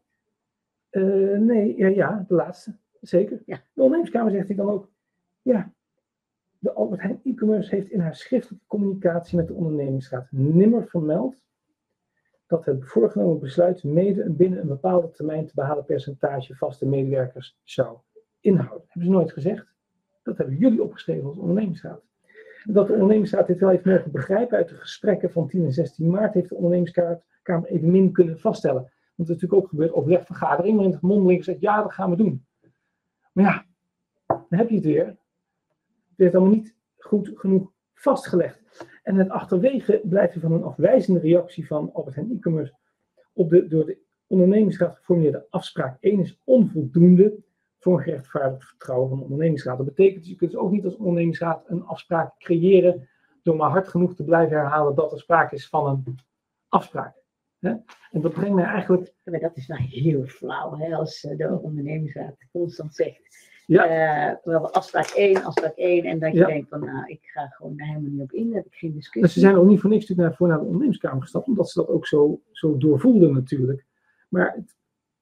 Uh, nee, ja, ja, de laatste, zeker. Ja. De ondernemingskamer zegt hij dan ook, ja, de Albert Heijn e-commerce heeft in haar schriftelijke communicatie met de ondernemingsraad nimmer vermeld dat het voorgenomen besluit mede en binnen een bepaalde termijn te behalen percentage vaste medewerkers zou inhouden. Hebben ze nooit gezegd. Dat hebben jullie opgeschreven als ondernemingsraad. Dat de ondernemingsraad dit wel heeft mogen begrijpen uit de gesprekken van tien en zestien maart heeft de ondernemingskamer evenmin kunnen vaststellen. Want het is natuurlijk ook gebeurd overlegvergadering waarin het mondeling gezegd, ja, dat gaan we doen. Maar ja, dan heb je het weer. Het werd allemaal niet goed genoeg vastgelegd. En het achterwege blijft er van een afwijzende reactie van Albert Heijn e-commerce op de door de ondernemingsraad geformuleerde afspraak één is onvoldoende voor een gerechtvaardigd vertrouwen van de ondernemingsraad. Dat betekent dus, je kunt dus ook niet als ondernemingsraad een afspraak creëren door maar hard genoeg te blijven herhalen dat er sprake is van een afspraak. Hè? En dat brengt mij eigenlijk... Maar dat is nou heel flauw, hè, als de ondernemingsraad constant zegt. Ja. Uh, we hebben afspraak één, afspraak één. En dat je Ja. denkt van, nou, ik ga gewoon daar helemaal niet op in. Daar heb ik geen discussie. Dus ze zijn ook niet voor niks natuurlijk naar, voor naar de ondernemingskamer gestapt, omdat ze dat ook zo, zo doorvoelden natuurlijk. Maar het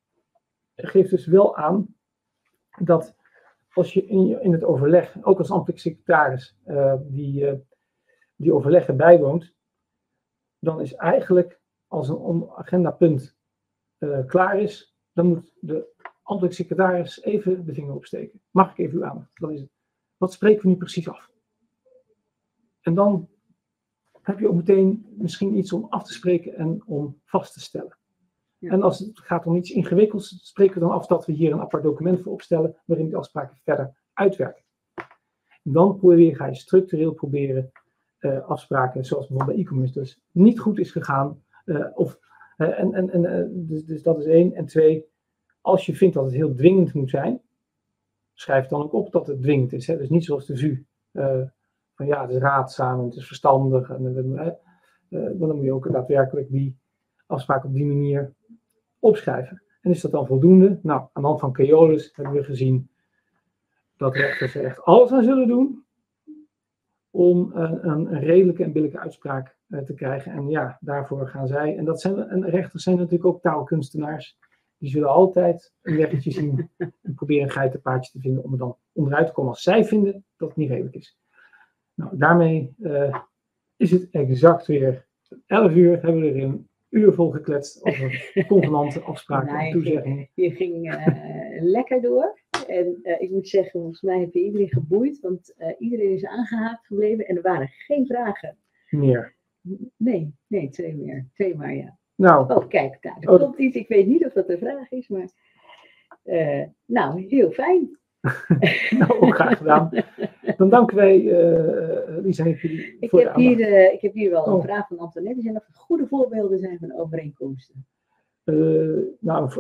geeft dus wel aan dat als je in, je, in het overleg, ook als ambtelijk secretaris, uh, die, uh, die overleggen bijwoont, dan is eigenlijk als een agendapunt uh, klaar is, dan moet de ambtelijk secretaris even de vinger opsteken. Mag ik even uw aandacht? Dat is het. Wat spreken we nu precies af? En dan heb je ook meteen misschien iets om af te spreken en om vast te stellen. Ja. En als het gaat om iets ingewikkelds, spreken we dan af dat we hier een apart document voor opstellen, waarin die afspraken verder uitwerken. En dan probeer, ga je structureel proberen uh, afspraken, zoals bijvoorbeeld bij e-commerce dus, niet goed is gegaan. Uh, of, uh, en, en, en, uh, dus, dus dat is één. En twee, als je vindt dat het heel dwingend moet zijn, schrijf dan ook op dat het dwingend is. Hè? Dus niet zoals de V U. Uh, van ja, het is raadzaam en het is verstandig. En, uh, uh, dan moet je ook daadwerkelijk die afspraak op die manier opschrijven. En is dat dan voldoende? Nou, aan de hand van Keolis hebben we gezien dat rechters er echt alles aan zullen doen om een, een, een redelijke en billijke uitspraak uh, te krijgen. En ja, daarvoor gaan zij, en, dat zijn, en rechters zijn natuurlijk ook taalkunstenaars, die zullen altijd een weggetje zien en proberen een geitenpaadje te vinden om er dan onderuit te komen als zij vinden dat het niet redelijk is. Nou, daarmee uh, is het exact weer elf uur, hebben we er een uur vol gekletst over convenanten, afspraken nou, en toezeggingen. Je ging, je ging uh, lekker door. En uh, ik moet zeggen, volgens mij heb je iedereen geboeid, want uh, iedereen is aangehaakt gebleven en er waren geen vragen. Meer. Nee, nee, twee meer. Twee maar, ja. Nou. Oh, kijk, nou, er oh. komt iets. Ik weet niet of dat een vraag is, maar... Uh, nou, heel fijn. Nou, ook graag gedaan. Dan danken wij, uh, Lisa, en jullie ik voor heb de hier, uh, Ik heb hier wel een oh. vraag van Antoinette. Zijn of er goede voorbeelden zijn van overeenkomsten? Uh, nou,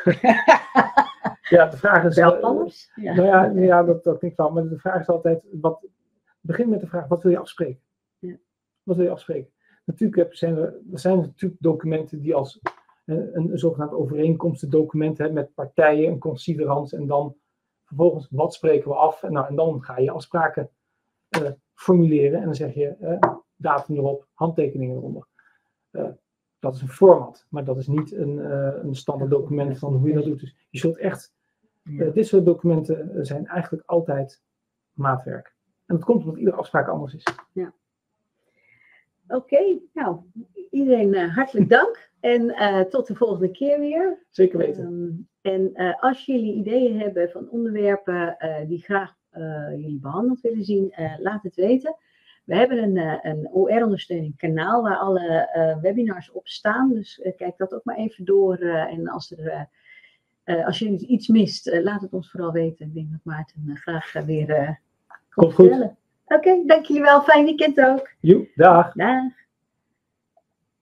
ja, de vraag is... Wel alles? Uh, ja. Nou ja, ja dat, dat klinkt wel. Maar de vraag is altijd... Wat, begin met de vraag, wat wil je afspreken? Ja. Wat wil je afspreken? Natuurlijk zijn er, er zijn natuurlijk documenten die als uh, een, een zogenaamd overeenkomstendocument hebben met partijen, een considerans en dan vervolgens wat spreken we af en, nou, en dan ga je afspraken uh, formuleren en dan zeg je uh, datum erop, handtekeningen eronder. Uh, dat is een format, maar dat is niet een, uh, een standaard document van hoe je dat doet. Dus je zult echt, uh, dit soort documenten zijn eigenlijk altijd maatwerk. En dat komt omdat iedere afspraak anders is. Ja. Oké, okay, nou, iedereen uh, hartelijk dank en uh, tot de volgende keer weer. Zeker weten. Um, en uh, als jullie ideeën hebben van onderwerpen uh, die graag uh, jullie behandeld willen zien, uh, laat het weten. We hebben een, uh, een O R-ondersteuning kanaal waar alle uh, webinars op staan, dus uh, kijk dat ook maar even door. Uh, en als er uh, Uh, als je iets mist, uh, laat het ons vooral weten. Ik denk dat Maarten uh, graag uh, weer uh, komt vertellen. Oké, okay, dank jullie wel. Fijn weekend ook. Jo, dag. Dag.